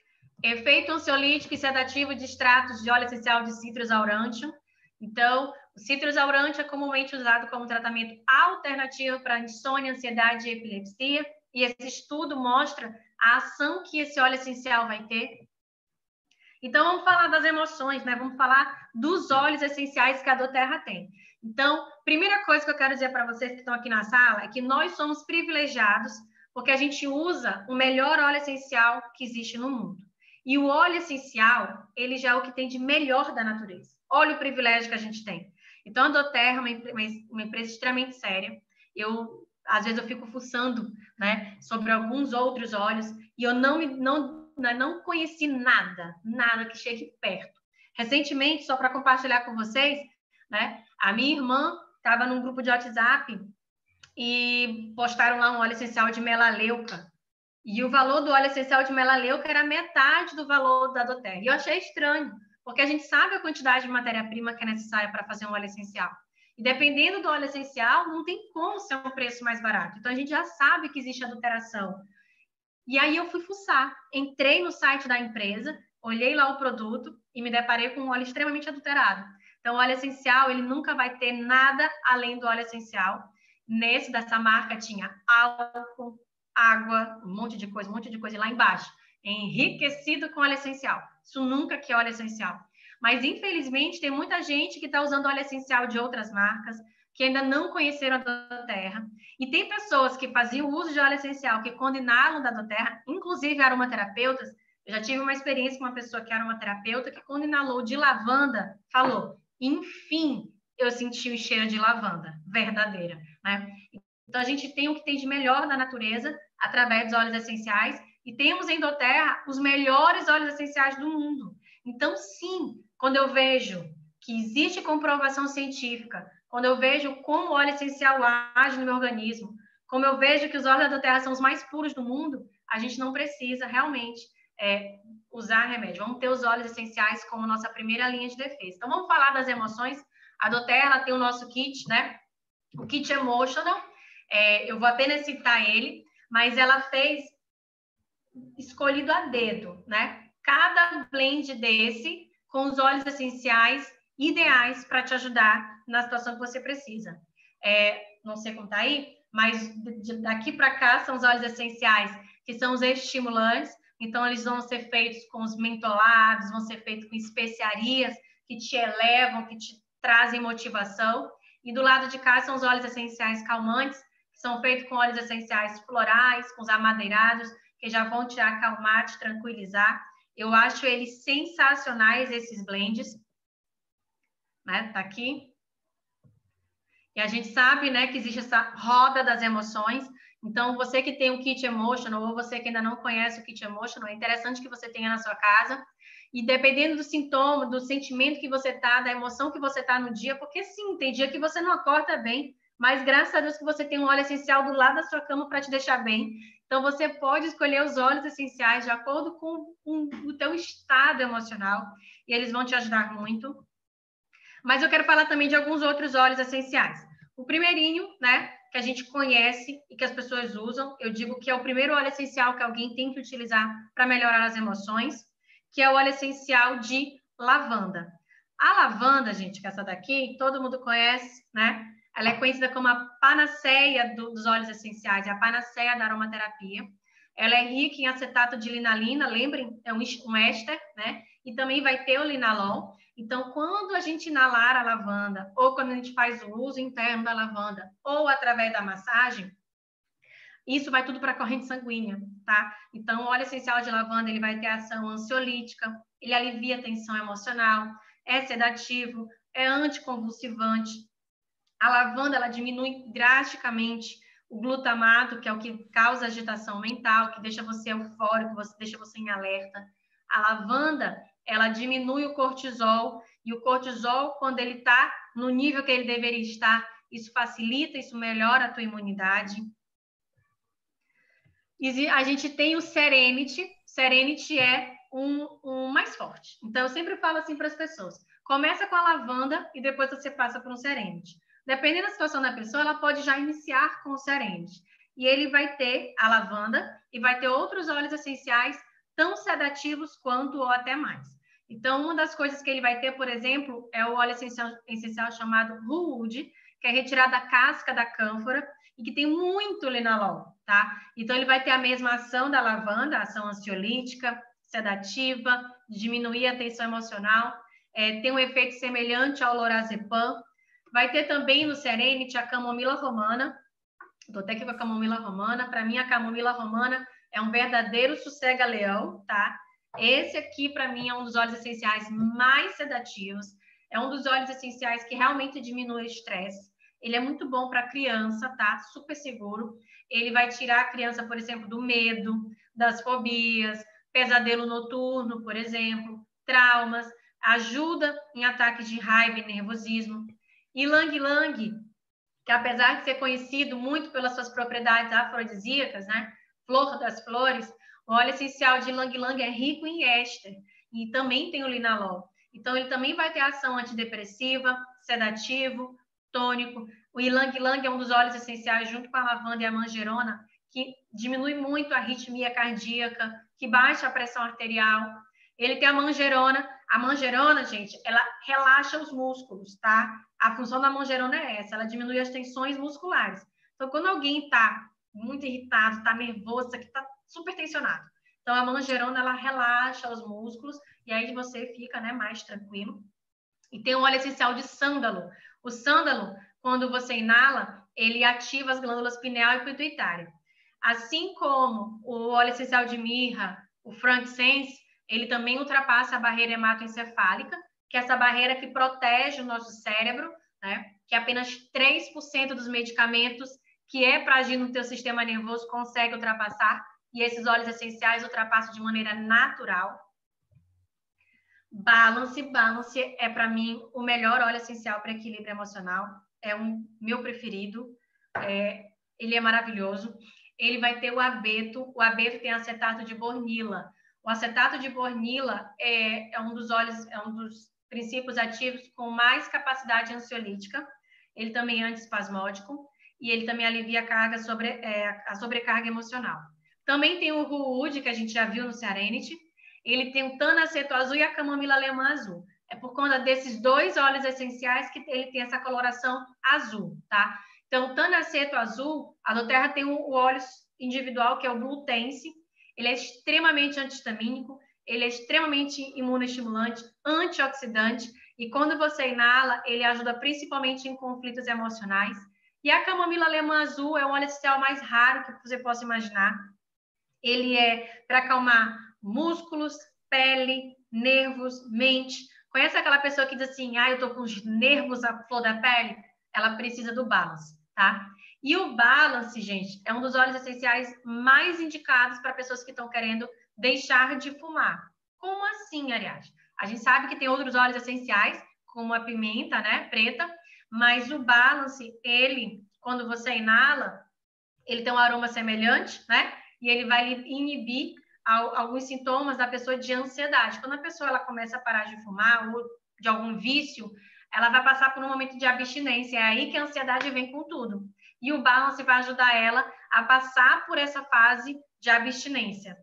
Efeito ansiolítico e sedativo de extratos de óleo essencial de Citrus aurantium. Então, O citrus-aurante é comumente usado como tratamento alternativo para insônia, ansiedade e epilepsia. E esse estudo mostra a ação que esse óleo essencial vai ter. Então, vamos falar das emoções, né? Vamos falar dos óleos essenciais que a doTERRA tem. Então, primeira coisa que eu quero dizer para vocês que estão aqui na sala é que nós somos privilegiados porque a gente usa o melhor óleo essencial que existe no mundo. E o óleo essencial, ele já é o que tem de melhor da natureza. Olha o privilégio que a gente tem. Então, a doTERRA é uma, uma empresa extremamente séria. Eu, às vezes, eu fico fuçando, né, sobre alguns outros óleos e eu não, não, não conheci nada, nada que chegue perto. Recentemente, só para compartilhar com vocês, né, a minha irmã estava num grupo de WhatsApp e postaram lá um óleo essencial de melaleuca. E o valor do óleo essencial de melaleuca era metade do valor da doTERRA. E eu achei estranho, porque a gente sabe a quantidade de matéria-prima que é necessária para fazer um óleo essencial. E dependendo do óleo essencial, não tem como ser um preço mais barato. Então, a gente já sabe que existe adulteração. E aí eu fui fuçar. Entrei no site da empresa, olhei lá o produto e me deparei com um óleo extremamente adulterado. Então, o óleo essencial, ele nunca vai ter nada além do óleo essencial. Nesse dessa marca tinha álcool, água, um monte de coisa, um monte de coisa. E lá embaixo, enriquecido com óleo essencial. Isso nunca que é óleo essencial. Mas, infelizmente, tem muita gente que está usando óleo essencial de outras marcas, que ainda não conheceram a doTERRA. E tem pessoas que faziam uso de óleo essencial, que quando inalam da doTERRA, inclusive aromaterapeutas, eu já tive uma experiência com uma pessoa que era aromaterapeuta, que quando inalou de lavanda, falou, enfim, eu senti o cheiro de lavanda, verdadeira, né? Então, a gente tem o que tem de melhor na natureza, através dos óleos essenciais, e temos em doTERRA os melhores óleos essenciais do mundo. Então, sim, quando eu vejo que existe comprovação científica, quando eu vejo como o óleo essencial age no meu organismo, como eu vejo que os óleos da doTERRA são os mais puros do mundo, a gente não precisa realmente é, usar remédio. Vamos ter os óleos essenciais como nossa primeira linha de defesa. Então, vamos falar das emoções. A doTERRA tem o nosso kit, né? O kit Emotional. É, eu vou apenas citar ele, mas ela fez escolhido a dedo, né? Cada blend desse com os óleos essenciais ideais para te ajudar na situação que você precisa. É, não sei como tá aí, mas daqui para cá são os óleos essenciais, que são os estimulantes. Então, eles vão ser feitos com os mentolados, vão ser feitos com especiarias que te elevam, que te trazem motivação. E do lado de cá são os óleos essenciais calmantes, que são feitos com óleos essenciais florais, com os amadeirados, que já vão te acalmar, te tranquilizar. Eu acho eles sensacionais, esses blends. Né? Tá aqui. E a gente sabe, né, que existe essa roda das emoções. Então, você que tem o Kit Emotional, ou você que ainda não conhece o Kit Emotional, é interessante que você tenha na sua casa. E dependendo do sintoma, do sentimento que você tá, da emoção que você tá no dia, porque sim, tem dia que você não acorda bem, mas graças a Deus que você tem um óleo essencial do lado da sua cama para te deixar bem. Então, você pode escolher os óleos essenciais de acordo com, com o teu estado emocional, e eles vão te ajudar muito. Mas eu quero falar também de alguns outros óleos essenciais. O primeirinho, né, que a gente conhece e que as pessoas usam, eu digo que é o primeiro óleo essencial que alguém tem que utilizar para melhorar as emoções, que é o óleo essencial de lavanda. A lavanda, gente, que é essa daqui, todo mundo conhece, né? Ela é conhecida como a panaceia do, dos óleos essenciais, é a panaceia da aromaterapia. Ela é rica em acetato de linalina, lembrem, é um, um éster, né? E também vai ter o linalol. Então, quando a gente inalar a lavanda, ou quando a gente faz o uso interno da lavanda, ou através da massagem, isso vai tudo para a corrente sanguínea, tá? Então, o óleo essencial de lavanda, ele vai ter ação ansiolítica, ele alivia a tensão emocional, é sedativo, é anticonvulsivante. A lavanda, ela diminui drasticamente o glutamato, que é o que causa agitação mental, que deixa você eufórico, você deixa você em alerta. A lavanda, ela diminui o cortisol, e o cortisol, quando ele está no nível que ele deveria estar, isso facilita, isso melhora a tua imunidade. E a gente tem o Serenity. Serenity é um, um mais forte. Então, eu sempre falo assim para as pessoas, começa com a lavanda e depois você passa para um Serenity. Dependendo da situação da pessoa, ela pode já iniciar com o Serenity. E ele vai ter a lavanda e vai ter outros óleos essenciais tão sedativos quanto ou até mais. Então, uma das coisas que ele vai ter, por exemplo, é o óleo essencial, essencial chamado Wood, que é retirado da casca da cânfora e que tem muito linalol, tá? Então, ele vai ter a mesma ação da lavanda, ação ansiolítica, sedativa, diminuir a tensão emocional, é, tem um efeito semelhante ao lorazepam. Vai ter também no Serenity a camomila romana. Estou até aqui com a camomila romana. Para mim, a camomila romana é um verdadeiro sossega-leão, tá? Esse aqui, para mim, é um dos óleos essenciais mais sedativos. É um dos óleos essenciais que realmente diminui o estresse. Ele é muito bom para criança, tá? Super seguro. Ele vai tirar a criança, por exemplo, do medo, das fobias, pesadelo noturno, por exemplo, traumas, ajuda em ataques de raiva e nervosismo. E Lang Lang, que apesar de ser conhecido muito pelas suas propriedades afrodisíacas, né? Flor das flores, o óleo essencial de Lang Lang é rico em éster e também tem o linalol. Então, ele também vai ter ação antidepressiva, sedativo, tônico. O Ylang Ylang é um dos óleos essenciais, junto com a lavanda e a manjerona, que diminui muito a arritmia cardíaca, que baixa a pressão arterial. Ele tem a manjerona. A manjerona, gente, ela relaxa os músculos, tá? A função da manjerona é essa, ela diminui as tensões musculares. Então, quando alguém tá muito irritado, tá nervoso, que tá super tensionado, então a manjerona, ela relaxa os músculos e aí você fica, né, mais tranquilo. E tem um óleo essencial de sândalo. O sândalo, quando você inala, ele ativa as glândulas pineal e pituitária. Assim como o óleo essencial de mirra, o frankincense, ele também ultrapassa a barreira hematoencefálica, que é essa barreira que protege o nosso cérebro, né? Que apenas três por cento dos medicamentos que é para agir no teu sistema nervoso consegue ultrapassar, e esses óleos essenciais ultrapassam de maneira natural. Balance, Balance é para mim o melhor óleo essencial para equilíbrio emocional, é um meu preferido, é, ele é maravilhoso. Ele vai ter o abeto, o abeto tem acetato de bornila. O acetato de bornila é, é um dos óleos, é um dos princípios ativos com mais capacidade ansiolítica. Ele também é antiespasmódico e ele também alivia a carga sobre, é, a sobrecarga emocional. Também tem o Ruud, que a gente já viu no Serenity. Ele tem o tanaceto azul e a camomila alemã azul. É por conta desses dois óleos essenciais que ele tem essa coloração azul, tá? Então, o tanaceto azul, a doTERRA tem o óleo individual, que é o Blutense. Ele é extremamente antihistamínico, ele é extremamente imunoestimulante, antioxidante, e quando você inala, ele ajuda principalmente em conflitos emocionais. E a camomila alemã azul é o óleo essencial mais raro que você possa imaginar. Ele é para acalmar músculos, pele, nervos, mente. Conhece aquela pessoa que diz assim, ah, eu tô com os nervos à flor da pele? Ela precisa do Balance, tá? E o Balance, gente, é um dos óleos essenciais mais indicados para pessoas que estão querendo deixar de fumar. Como assim, aliás? A gente sabe que tem outros óleos essenciais, como a pimenta, né, preta, mas o Balance, ele, quando você inala, ele tem um aroma semelhante, né? E ele vai inibir alguns sintomas da pessoa de ansiedade. Quando a pessoa ela começa a parar de fumar ou de algum vício, ela vai passar por um momento de abstinência. É aí que a ansiedade vem com tudo. E o Balance vai ajudar ela a passar por essa fase de abstinência.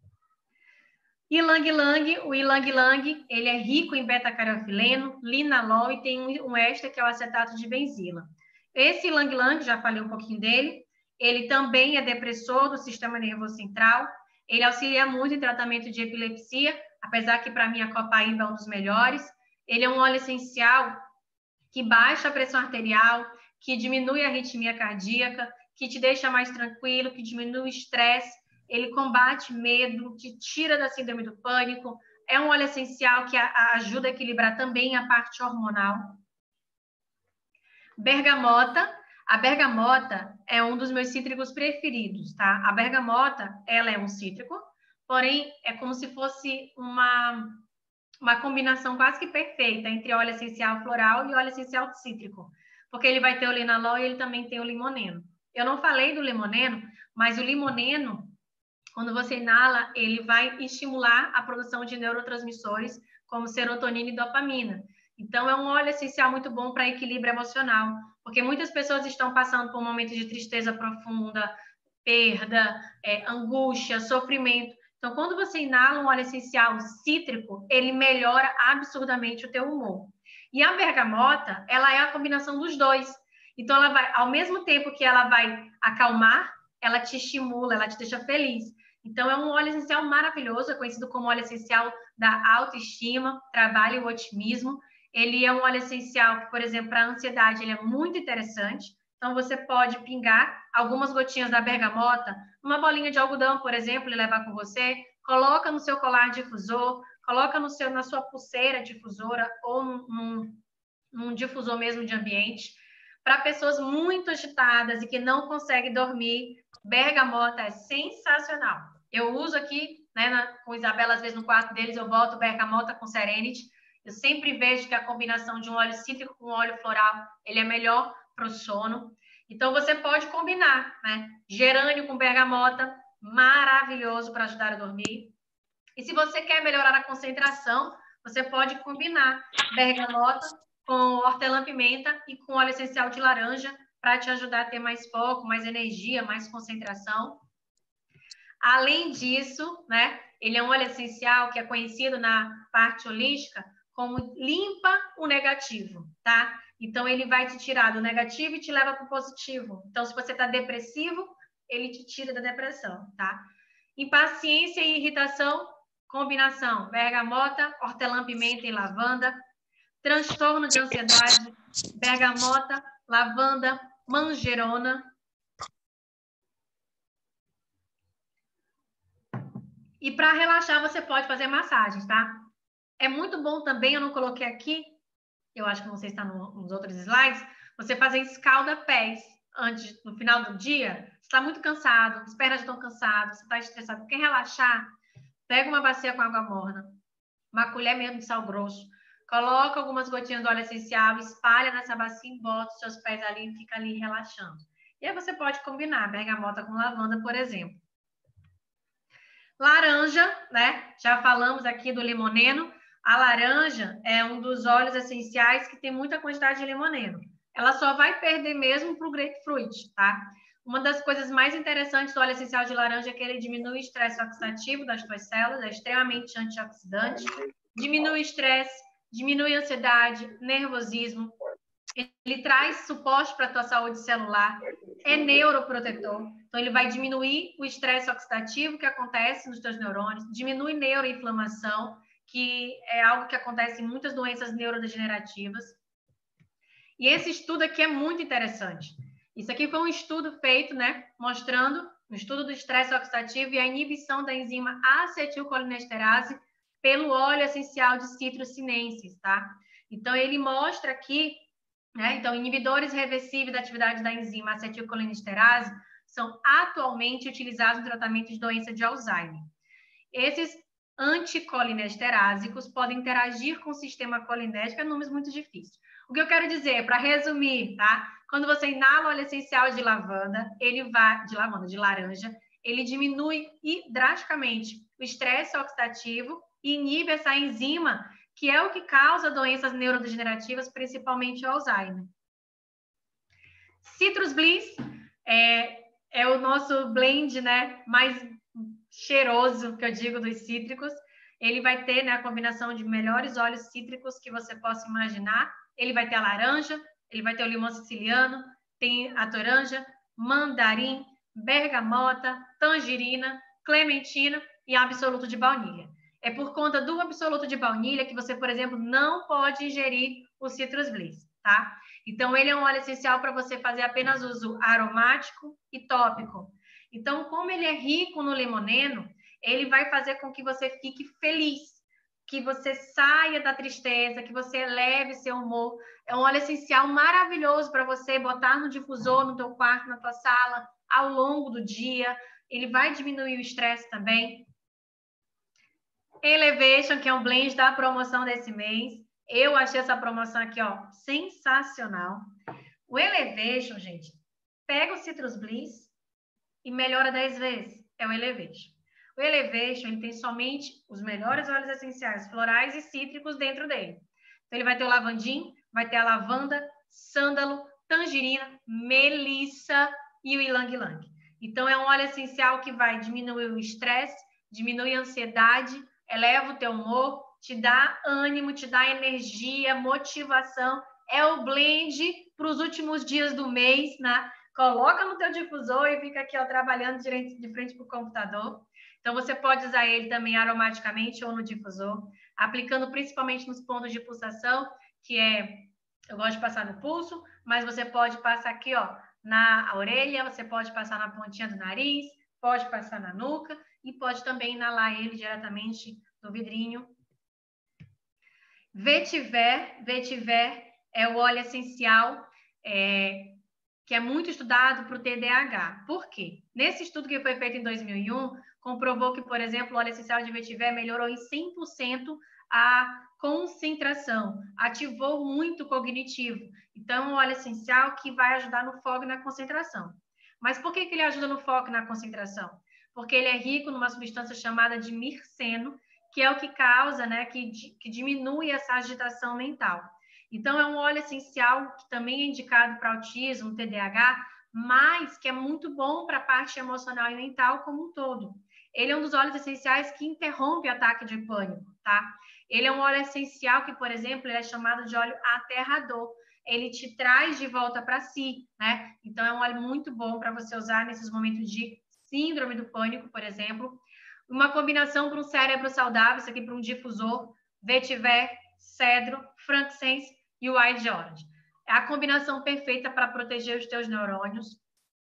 Ylang Ylang, o Ylang Ylang, ele é rico em beta-caroteno, linalol e tem um éster que é o acetato de benzila. Esse Ylang Ylang, já falei um pouquinho dele, ele também é depressor do sistema nervoso central, ele auxilia muito em tratamento de epilepsia, apesar que para mim a copaíba é um dos melhores. Ele é um óleo essencial que baixa a pressão arterial, que diminui a arritmia cardíaca, que te deixa mais tranquilo, que diminui o estresse, ele combate medo, te tira da síndrome do pânico. É um óleo essencial que a, a ajuda a equilibrar também a parte hormonal. Bergamota. A bergamota é um dos meus cítricos preferidos, tá? A bergamota, ela é um cítrico, porém é como se fosse uma, uma combinação quase que perfeita entre óleo essencial floral e óleo essencial cítrico, porque ele vai ter o linalol e ele também tem o limoneno. Eu não falei do limoneno, mas o limoneno, quando você inala, ele vai estimular a produção de neurotransmissores como serotonina e dopamina. Então, é um óleo essencial muito bom para equilíbrio emocional, porque muitas pessoas estão passando por momentos de tristeza profunda, perda, é, angústia, sofrimento. Então, quando você inala um óleo essencial cítrico, ele melhora absurdamente o teu humor. E a bergamota, ela é a combinação dos dois. Então, ela vai, ao mesmo tempo que ela vai acalmar, ela te estimula, ela te deixa feliz. Então, é um óleo essencial maravilhoso, é conhecido como óleo essencial da autoestima, trabalho e o otimismo. Ele é um óleo essencial que, por exemplo, para a ansiedade, ele é muito interessante. Então, você pode pingar algumas gotinhas da bergamota, uma bolinha de algodão, por exemplo, e levar com você, coloca no seu colar difusor, coloca no seu, na sua pulseira difusora ou num, num, num difusor mesmo de ambiente. Para pessoas muito agitadas e que não conseguem dormir, bergamota é sensacional. Eu uso aqui, né, na, com Isabela, às vezes no quarto deles, eu boto bergamota com Serenity. Eu sempre vejo que a combinação de um óleo cítrico com óleo floral, ele é melhor para o sono. Então, você pode combinar, né? Gerânio com bergamota, maravilhoso para ajudar a dormir. E se você quer melhorar a concentração, você pode combinar bergamota com hortelã-pimenta e com óleo essencial de laranja para te ajudar a ter mais foco, mais energia, mais concentração. Além disso, né, ele é um óleo essencial que é conhecido na parte holística como limpa o negativo, tá? Então, ele vai te tirar do negativo e te leva para o positivo. Então, se você está depressivo, ele te tira da depressão, tá? Impaciência e irritação, combinação bergamota, hortelã-pimenta e lavanda. Transtorno de ansiedade, bergamota, lavanda, manjerona. E para relaxar, você pode fazer massagens, tá? É muito bom também, eu não coloquei aqui, eu acho que não sei se está no, nos outros slides, você fazer escalda-pés antes, no final do dia. Você está muito cansado, as pernas estão cansadas, você está estressado. Quer relaxar? Pega uma bacia com água morna, uma colher mesmo de sal grosso, coloca algumas gotinhas do óleo essencial, espalha nessa bacia e bota os seus pés ali e fica ali relaxando. E aí você pode combinar bergamota com lavanda, por exemplo. Laranja, né? Já falamos aqui do limoneno. A laranja é um dos óleos essenciais que tem muita quantidade de limoneno. Ela só vai perder mesmo para o grapefruit, tá? Uma das coisas mais interessantes do óleo essencial de laranja é que ele diminui o estresse oxidativo das tuas células, é extremamente antioxidante, diminui o estresse, diminui a ansiedade, nervosismo, ele traz suporte para a tua saúde celular, é neuroprotetor, então ele vai diminuir o estresse oxidativo que acontece nos teus neurônios, diminui neuroinflamação, que é algo que acontece em muitas doenças neurodegenerativas. E esse estudo aqui é muito interessante. Isso aqui foi um estudo feito, né, mostrando o estudo do estresse oxidativo e a inibição da enzima acetilcolinesterase pelo óleo essencial de Citrus sinensis, tá? Então, ele mostra aqui, né, então, inibidores reversíveis da atividade da enzima acetilcolinesterase são atualmente utilizados no tratamento de doença de Alzheimer. Esses anticolinesterásicos podem interagir com o sistema colinérgico, é números muito difíceis. O que eu quero dizer, para resumir, tá? Quando você inala óleo essencial de lavanda, ele vai, de lavanda, de laranja, ele diminui drasticamente o estresse oxidativo e inibe essa enzima, que é o que causa doenças neurodegenerativas, principalmente o Alzheimer. Citrus Bliss é, é o nosso blend, né, mais cheiroso, que eu digo, dos cítricos. Ele vai ter, né, a combinação de melhores óleos cítricos que você possa imaginar. Ele vai ter a laranja, ele vai ter o limão siciliano, tem a toranja, mandarim, bergamota, tangerina, clementina e absoluto de baunilha. É por conta do absoluto de baunilha que você, por exemplo, não pode ingerir o Citrus Bliss, tá? Então, ele é um óleo essencial para você fazer apenas uso aromático e tópico. Então, como ele é rico no limoneno, ele vai fazer com que você fique feliz, que você saia da tristeza, que você eleve seu humor. É um óleo essencial maravilhoso para você botar no difusor, no teu quarto, na tua sala, ao longo do dia. Ele vai diminuir o estresse também. Elevation, que é um blend da promoção desse mês. Eu achei essa promoção aqui, ó, sensacional. O Elevation, gente, pega o Citrus Bliss e melhora dez vezes. É o Elevation. O Elevation, ele tem somente os melhores óleos essenciais, florais e cítricos dentro dele. Então, ele vai ter o lavandim, vai ter a lavanda, sândalo, tangerina, melissa e o ilang-ilang. Então, é um óleo essencial que vai diminuir o estresse, diminui a ansiedade, eleva o teu humor, te dá ânimo, te dá energia, motivação. É o blend para os últimos dias do mês, né? Coloca no teu difusor e fica aqui, ó, trabalhando de frente para o computador. Então, você pode usar ele também aromaticamente ou no difusor, aplicando principalmente nos pontos de pulsação, que é, eu gosto de passar no pulso, mas você pode passar aqui, ó, na orelha, você pode passar na pontinha do nariz, pode passar na nuca e pode também inalar ele diretamente no vidrinho. Vetiver, vetiver é o óleo essencial, é, que é muito estudado para o T D A H. Por quê? Nesse estudo que foi feito em dois mil e um, comprovou que, por exemplo, o óleo essencial de vetiver melhorou em cem por cento a concentração, ativou muito o cognitivo. Então, é um óleo essencial que vai ajudar no foco e na concentração. Mas por que que ele ajuda no foco e na concentração? Porque ele é rico numa substância chamada de mirceno, que é o que causa, né, que, que diminui essa agitação mental. Então, é um óleo essencial que também é indicado para autismo, T D A H, mas que é muito bom para a parte emocional e mental como um todo. Ele é um dos óleos essenciais que interrompe o ataque de pânico, tá? Ele é um óleo essencial que, por exemplo, ele é chamado de óleo aterrador. Ele te traz de volta para si, né? Então, é um óleo muito bom para você usar nesses momentos de síndrome do pânico, por exemplo. Uma combinação para um cérebro saudável, isso aqui para um difusor, vetiver, cedro, frankincense e o white orange. É a combinação perfeita para proteger os teus neurônios.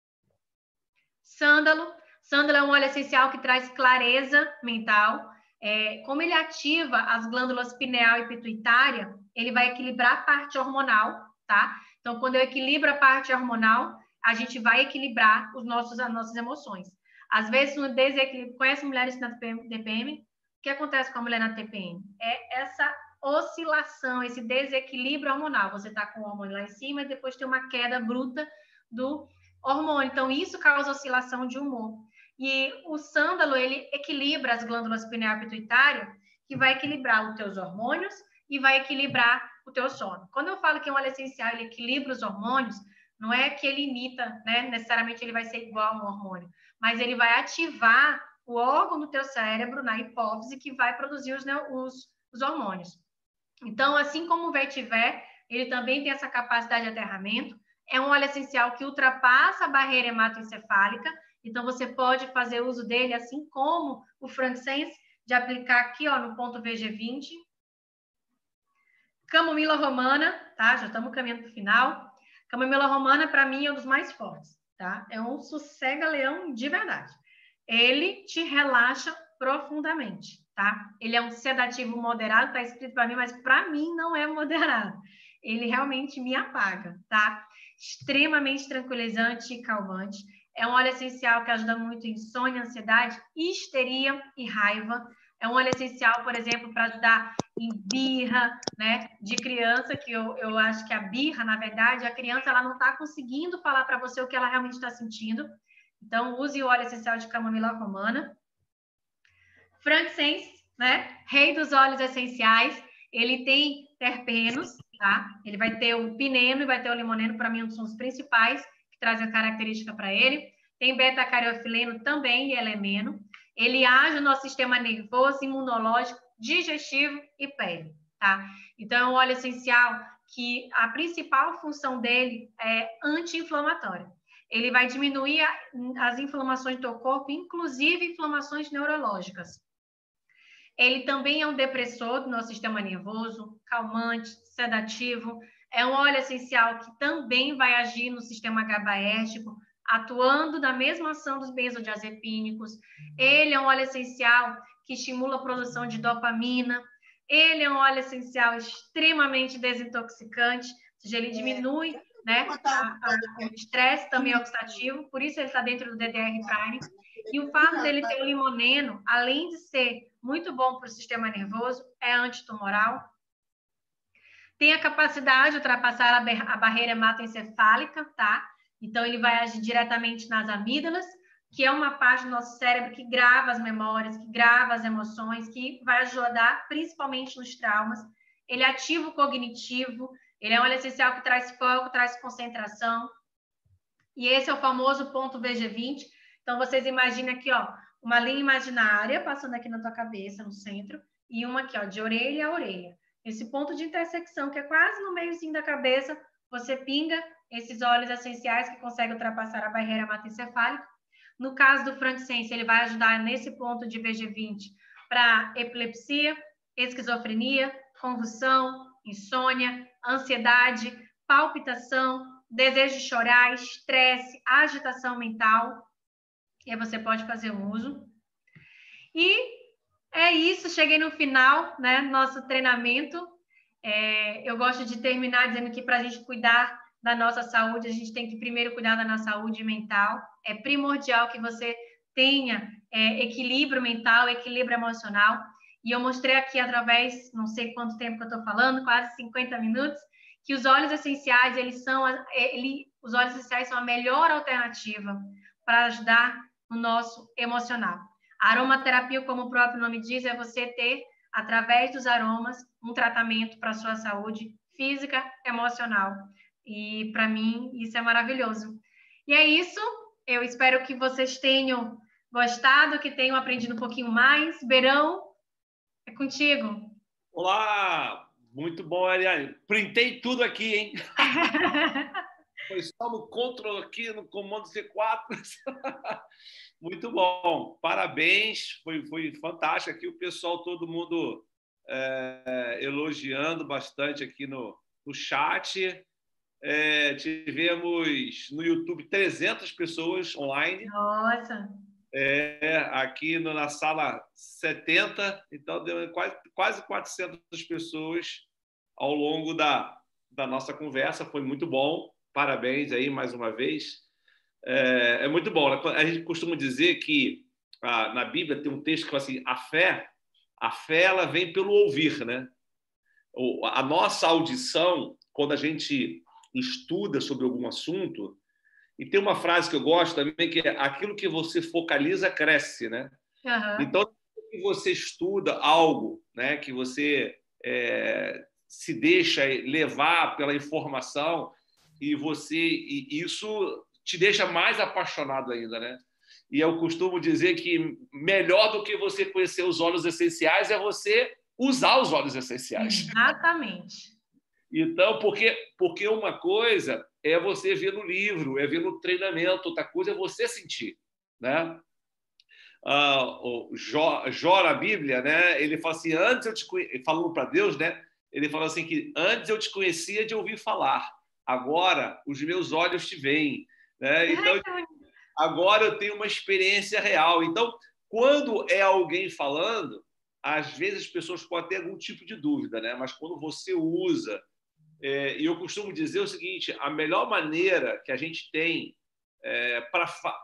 Sândalo. Sândalo é um óleo essencial que traz clareza mental. É, como ele ativa as glândulas pineal e pituitária, ele vai equilibrar a parte hormonal, tá? Então, quando eu equilibro a parte hormonal, a gente vai equilibrar os nossos, as nossas emoções. Às vezes, no desequilíbrio... Conhece mulheres na T P M? O que acontece com a mulher na T P M? É essa oscilação, esse desequilíbrio hormonal. Você está com o hormônio lá em cima e depois tem uma queda bruta do hormônio. Então, isso causa oscilação de humor. E o sândalo, ele equilibra as glândulas pineal e pituitária, que vai equilibrar os teus hormônios e vai equilibrar o teu sono. Quando eu falo que é um óleo essencial, ele equilibra os hormônios, não é que ele imita, né? Necessariamente ele vai ser igual a um hormônio, mas ele vai ativar o órgão do teu cérebro, na hipófise, que vai produzir os, os, os hormônios. Então, assim como o vetiver, ele também tem essa capacidade de aterramento. É um óleo essencial que ultrapassa a barreira hematoencefálica. Então, você pode fazer uso dele, assim como o frankincense, de aplicar aqui, ó, no ponto V G vinte. Camomila romana, tá? Já estamos caminhando para o final. Camomila romana, para mim, é um dos mais fortes, tá? É um sossega-leão de verdade. Ele te relaxa profundamente, tá? Ele é um sedativo moderado, tá escrito para mim, mas para mim não é moderado. Ele realmente me apaga, tá? Extremamente tranquilizante e calmante. É um óleo essencial que ajuda muito em insônia, ansiedade, histeria e raiva. É um óleo essencial, por exemplo, para ajudar em birra, né, de criança, que eu, eu acho que a birra, na verdade, a criança ela não está conseguindo falar para você o que ela realmente está sentindo. Então, use o óleo essencial de camomila romana. Frankincense, né, rei dos óleos essenciais, ele tem terpenos, tá? Ele vai ter o pineno e vai ter o limoneno, para mim, são os principais que trazem a característica para ele. Tem beta-cariofileno também e elemeno. Ele age no nosso sistema nervoso, imunológico, digestivo e pele, tá? Então, é um óleo essencial que a principal função dele é anti-inflamatória. Ele vai diminuir a, as inflamações do teu corpo, inclusive inflamações neurológicas. Ele também é um depressor do nosso sistema nervoso, calmante, sedativo. É um óleo essencial que também vai agir no sistema GABAérgico, atuando na mesma ação dos benzodiazepínicos. Ele é um óleo essencial que estimula a produção de dopamina. Ele é um óleo essencial extremamente desintoxicante, ou seja, ele diminui, né, a, a, o estresse também oxidativo, por isso ele está dentro do D D R Prime. E o fato dele ter o limoneno, além de ser muito bom para o sistema nervoso, é antitumoral. Tem a capacidade de ultrapassar a, a barreira hematoencefálica, tá? Então, ele vai agir diretamente nas amígdalas, que é uma parte do nosso cérebro que grava as memórias, que grava as emoções, que vai ajudar principalmente nos traumas. Ele ativa o cognitivo, ele é um óleo essencial que traz foco, traz concentração. E esse é o famoso ponto V G vinte. Então, vocês imaginem aqui, ó, uma linha imaginária passando aqui na tua cabeça, no centro, e uma aqui, ó, de orelha a orelha. Esse ponto de intersecção, que é quase no meiozinho da cabeça, você pinga esses óleos essenciais que conseguem ultrapassar a barreira hematoencefálica. No caso do frankincense, ele vai ajudar nesse ponto de V G vinte para epilepsia, esquizofrenia, convulsão, insônia, ansiedade, palpitação, desejo de chorar, estresse, agitação mental. E aí você pode fazer um uso. E é isso, cheguei no final, né, nosso treinamento. É, eu gosto de terminar dizendo que para a gente cuidar da nossa saúde, a gente tem que primeiro cuidar da nossa saúde mental. É primordial que você tenha é, equilíbrio mental, equilíbrio emocional. E eu mostrei aqui através, não sei quanto tempo que eu estou falando, quase cinquenta minutos, que os óleos essenciais, eles são, ele, os óleos essenciais são a melhor alternativa para ajudar no nosso emocional. A aromaterapia, como o próprio nome diz, é você ter, através dos aromas, um tratamento para a sua saúde física, emocional. E, para mim, isso é maravilhoso. E é isso. Eu espero que vocês tenham gostado, que tenham aprendido um pouquinho mais. Berão, é contigo. Olá! Muito bom, Ariane. Printei tudo aqui, hein? Foi só no Ctrl aqui, no comando C quatro. Muito bom. Parabéns. Foi, foi fantástico aqui. O pessoal, todo mundo é, elogiando bastante aqui no, no chat. É, tivemos no YouTube trezentas pessoas online. Nossa! É, aqui no, na sala setenta, então deu quase, quase quatrocentas pessoas ao longo da, da nossa conversa. Foi muito bom. Parabéns aí mais uma vez. É, é muito bom. A gente costuma dizer que a, na Bíblia tem um texto que fala assim: a fé, a fé ela vem pelo ouvir, né? O, a nossa audição, quando a gente estuda sobre algum assunto, e tem uma frase que eu gosto também, que é aquilo que você focaliza cresce, né? Uhum. Então, que você estuda algo, né, que você é, se deixa levar pela informação e você e isso te deixa mais apaixonado ainda, né? E eu costumo dizer que melhor do que você conhecer os óleos essenciais é você usar os óleos essenciais. Exatamente. Então, porque, porque uma coisa é você ver no livro, é ver no treinamento, outra coisa é você sentir, né? Ah, o Jó, Jó na Bíblia, né? Ele fala assim, antes eu te conhe... falando para Deus, né? Ele fala assim que antes eu te conhecia de ouvir falar, agora os meus olhos te veem, né? Então, agora eu tenho uma experiência real. Então, quando é alguém falando, às vezes as pessoas podem ter algum tipo de dúvida, né? Mas quando você usa, é, e eu costumo dizer o seguinte, a melhor maneira que a gente tem é, para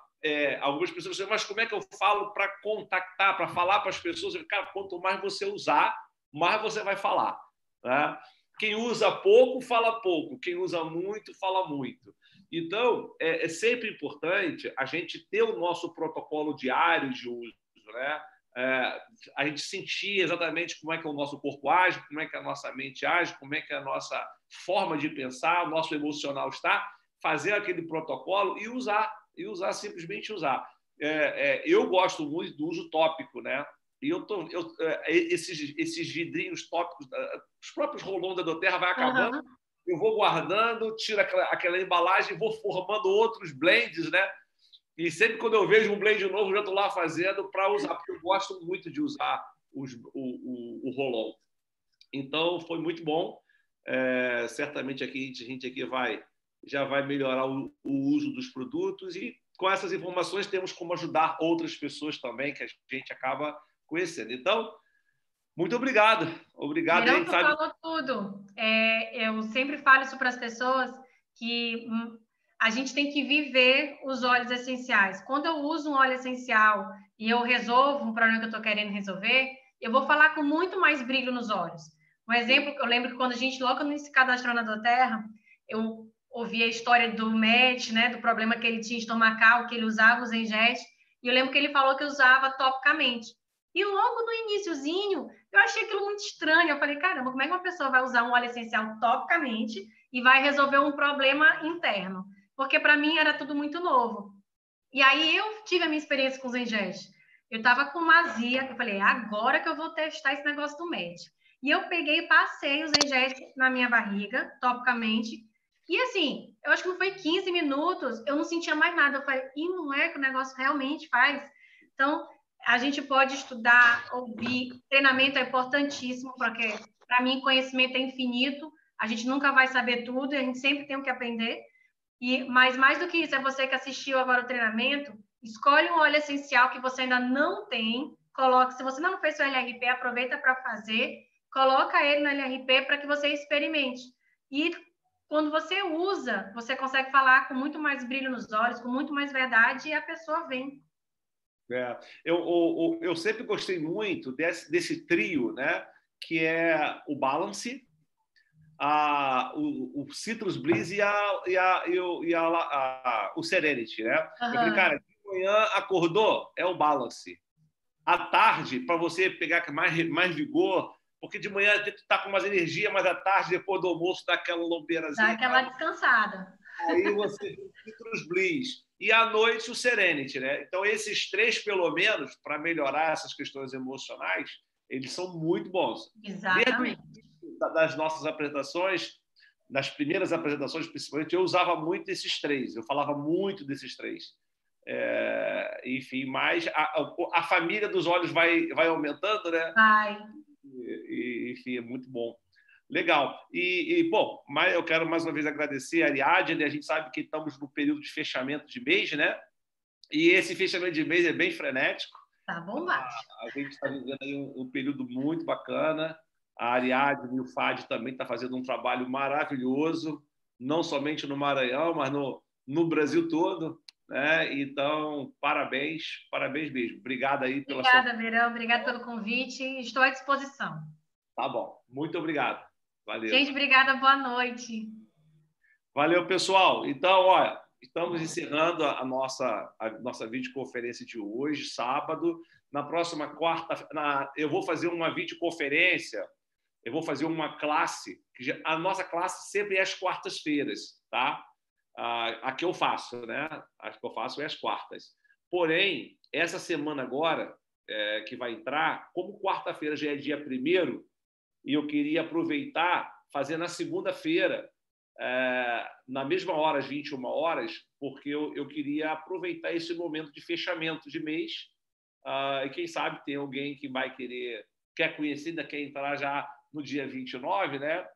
é, algumas pessoas dizem, mas como é que eu falo para contactar, para falar para as pessoas? Eu, cara, quanto mais você usar, mais você vai falar, né? Quem usa pouco, fala pouco. Quem usa muito, fala muito. Então, é, é sempre importante a gente ter o nosso protocolo diário de uso, né? É, a gente sentir exatamente como é que o nosso corpo age, como é que a nossa mente age, como é que a nossa forma de pensar, o nosso emocional está, fazer aquele protocolo e usar, e usar, simplesmente usar. É, é, eu gosto muito do uso tópico, né? E eu tô, eu, esses, esses vidrinhos tópicos, os próprios rolões da Doterra vai acabando, uhum. Eu vou guardando, tiro aquela, aquela embalagem, vou formando outros blends, né? E sempre quando eu vejo um blend novo, eu já estou lá fazendo para usar, porque eu gosto muito de usar os, o, o, o rolão. Então, foi muito bom. É, certamente aqui, a gente aqui vai, já vai melhorar o, o uso dos produtos e com essas informações temos como ajudar outras pessoas também que a gente acaba conhecendo. Então, muito obrigado. Obrigado. Não, tu sabe... falou tudo. É, eu sempre falo isso para as pessoas que hum, a gente tem que viver os óleos essenciais. Quando eu uso um óleo essencial e eu resolvo um problema que eu estou querendo resolver, eu vou falar com muito mais brilho nos olhos. Um exemplo, eu lembro que quando a gente logo se cadastrou na Doterra, eu ouvi a história do Matt, né, do problema que ele tinha estomacal, que ele usava os Zengest, e eu lembro que ele falou que usava topicamente. E logo no iniciozinho, eu achei aquilo muito estranho. Eu falei, caramba, como é que uma pessoa vai usar um óleo essencial topicamente e vai resolver um problema interno? Porque para mim era tudo muito novo. E aí eu tive a minha experiência com o Zengest. Eu estava com uma azia, eu falei, agora que eu vou testar esse negócio do médico. E eu peguei e passei os energéticos na minha barriga, topicamente. E assim, eu acho que não foi quinze minutos, eu não sentia mais nada. Eu falei, e não é que o negócio realmente faz? Então, a gente pode estudar, ouvir. Treinamento é importantíssimo, porque, para mim, conhecimento é infinito. A gente nunca vai saber tudo, a gente sempre tem o que aprender. E, mas mais do que isso, é você que assistiu agora o treinamento, escolhe um óleo essencial que você ainda não tem, coloca, se você não fez seu L R P, aproveita para fazer, coloca ele no L R P para que você experimente. E quando você usa, você consegue falar com muito mais brilho nos olhos, com muito mais verdade, e a pessoa vem. É, eu, eu, eu sempre gostei muito desse, desse trio, né? Que é o Balance, a, o, o Citrus Bliss e, a, e, a, e, o, e a, a, o Serenity, né? Uhum. Eu falei, cara, de manhã acordou, é o Balance. À tarde, para você pegar mais, mais vigor, porque de manhã tu tá com mais energia, mas à tarde, depois do almoço, dá aquela lombeirazinha. Dá aquela descansada. Aí você tem o Citrus Bliss. E à noite o Serenity, né? Então, esses três, pelo menos, para melhorar essas questões emocionais, eles são muito bons. Exatamente. Desde das nossas apresentações, nas primeiras apresentações, principalmente, eu usava muito esses três. Eu falava muito desses três. É, enfim, mas a, a família dos olhos vai, vai aumentando, né? Vai. E, enfim, é muito bom. Legal. E, e, bom, mas eu quero mais uma vez agradecer a Ariadne. A gente sabe que estamos no período de fechamento de mês, né? E esse fechamento de mês é bem frenético. Tá bombado. A, a gente está vivendo aí um, um período muito bacana. A Ariadne e o Fad também está fazendo um trabalho maravilhoso, não somente no Maranhão, mas no, no Brasil todo. Né? Então, parabéns, parabéns mesmo. Obrigado aí pela Obrigada, sua... Verão. Obrigada pelo convite. Estou à disposição. Tá bom. Muito obrigado. Valeu. Gente, obrigada. Boa noite. Valeu, pessoal. Então, olha, estamos encerrando a nossa, a nossa videoconferência de hoje, sábado. Na próxima quarta, na, eu vou fazer uma videoconferência, eu vou fazer uma classe, que a nossa classe sempre é às quartas-feiras, tá? A que eu faço, né? A que eu faço é às quartas. Porém, essa semana agora, é, que vai entrar, como quarta-feira já é dia primeiro, e eu queria aproveitar, fazer na segunda-feira, é, na mesma hora, às vinte e uma horas, porque eu, eu queria aproveitar esse momento de fechamento de mês. Uh, e quem sabe tem alguém que vai querer, quer conhecer, ainda quer entrar já no dia vinte e nove, né?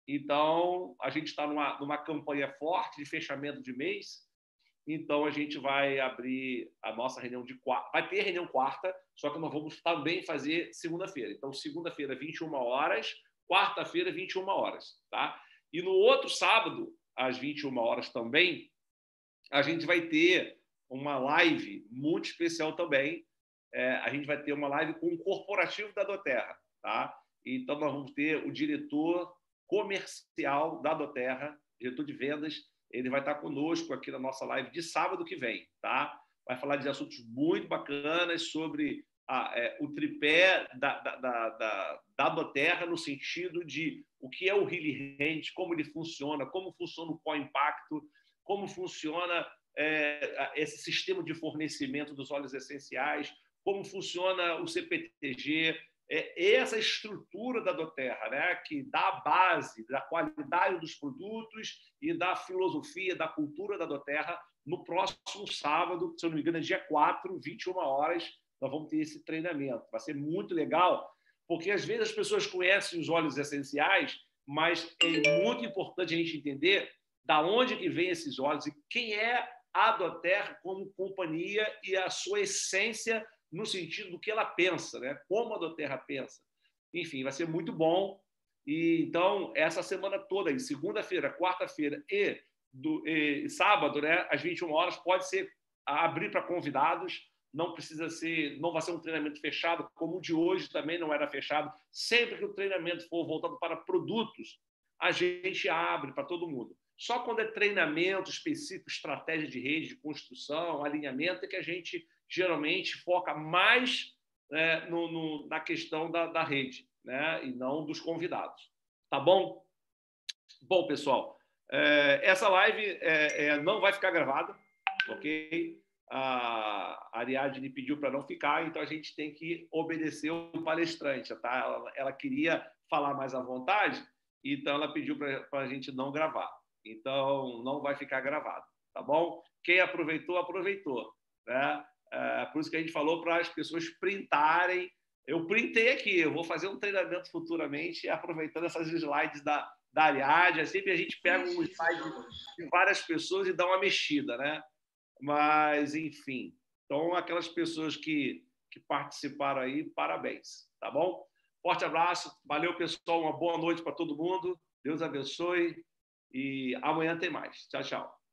Então, a gente está numa, numa campanha forte de fechamento de mês. Então, a gente vai abrir a nossa reunião de quarta. Vai ter reunião quarta, só que nós vamos também fazer segunda-feira. Então, segunda-feira, vinte e uma horas. Quarta-feira, vinte e uma horas. Tá? E no outro sábado, às vinte e uma horas também, a gente vai ter uma live muito especial também. É, a gente vai ter uma live com o corporativo da Doterra. Tá? Então, nós vamos ter o diretor comercial da Doterra, diretor de vendas. Ele vai estar conosco aqui na nossa live de sábado que vem, tá? Vai falar de assuntos muito bacanas sobre a, é, o tripé da, da, da, da, da Doterra, no sentido de o que é o Healy Hand, como ele funciona, como funciona o pó-impacto, como funciona é, esse sistema de fornecimento dos óleos essenciais, como funciona o C P T G, é essa estrutura da Doterra, né, que dá a base da qualidade dos produtos e da filosofia, da cultura da Doterra. No próximo sábado, se eu não me engano, é dia quatro, vinte e uma horas, nós vamos ter esse treinamento. Vai ser muito legal, porque às vezes as pessoas conhecem os óleos essenciais, mas é muito importante a gente entender da onde que vem esses óleos e quem é a Doterra como companhia e a sua essência no sentido do que ela pensa, né? Como a Doterra pensa. Enfim, vai ser muito bom. E, então, essa semana toda, em segunda-feira, quarta-feira e, do, e sábado, né, às vinte e uma horas, pode ser abrir para convidados. Não precisa ser, não vai ser um treinamento fechado, como o de hoje também não era fechado. Sempre que o treinamento for voltado para produtos, a gente abre para todo mundo. Só quando é treinamento específico, estratégia de rede, de construção, alinhamento, é que a gente geralmente foca mais é, no, no, na questão da, da rede, né? E não dos convidados. Tá bom? Bom, pessoal, é, essa live é, é, não vai ficar gravada, ok? a Ariadne pediu para não ficar, então a gente tem que obedecer o palestrante, tá? Ela, ela queria falar mais à vontade, então ela pediu para a gente não gravar. Então, não vai ficar gravado, tá bom? Quem aproveitou, aproveitou, né? É, por isso que a gente falou para as pessoas printarem. Eu printei aqui, eu vou fazer um treinamento futuramente aproveitando essas slides da, da Ariadne. É sempre a gente pega um slide de várias pessoas e dá uma mexida, né? Mas, enfim. Então, aquelas pessoas que, que participaram aí, parabéns, tá bom? Forte abraço, valeu, pessoal, uma boa noite para todo mundo. Deus abençoe e amanhã tem mais. Tchau, tchau.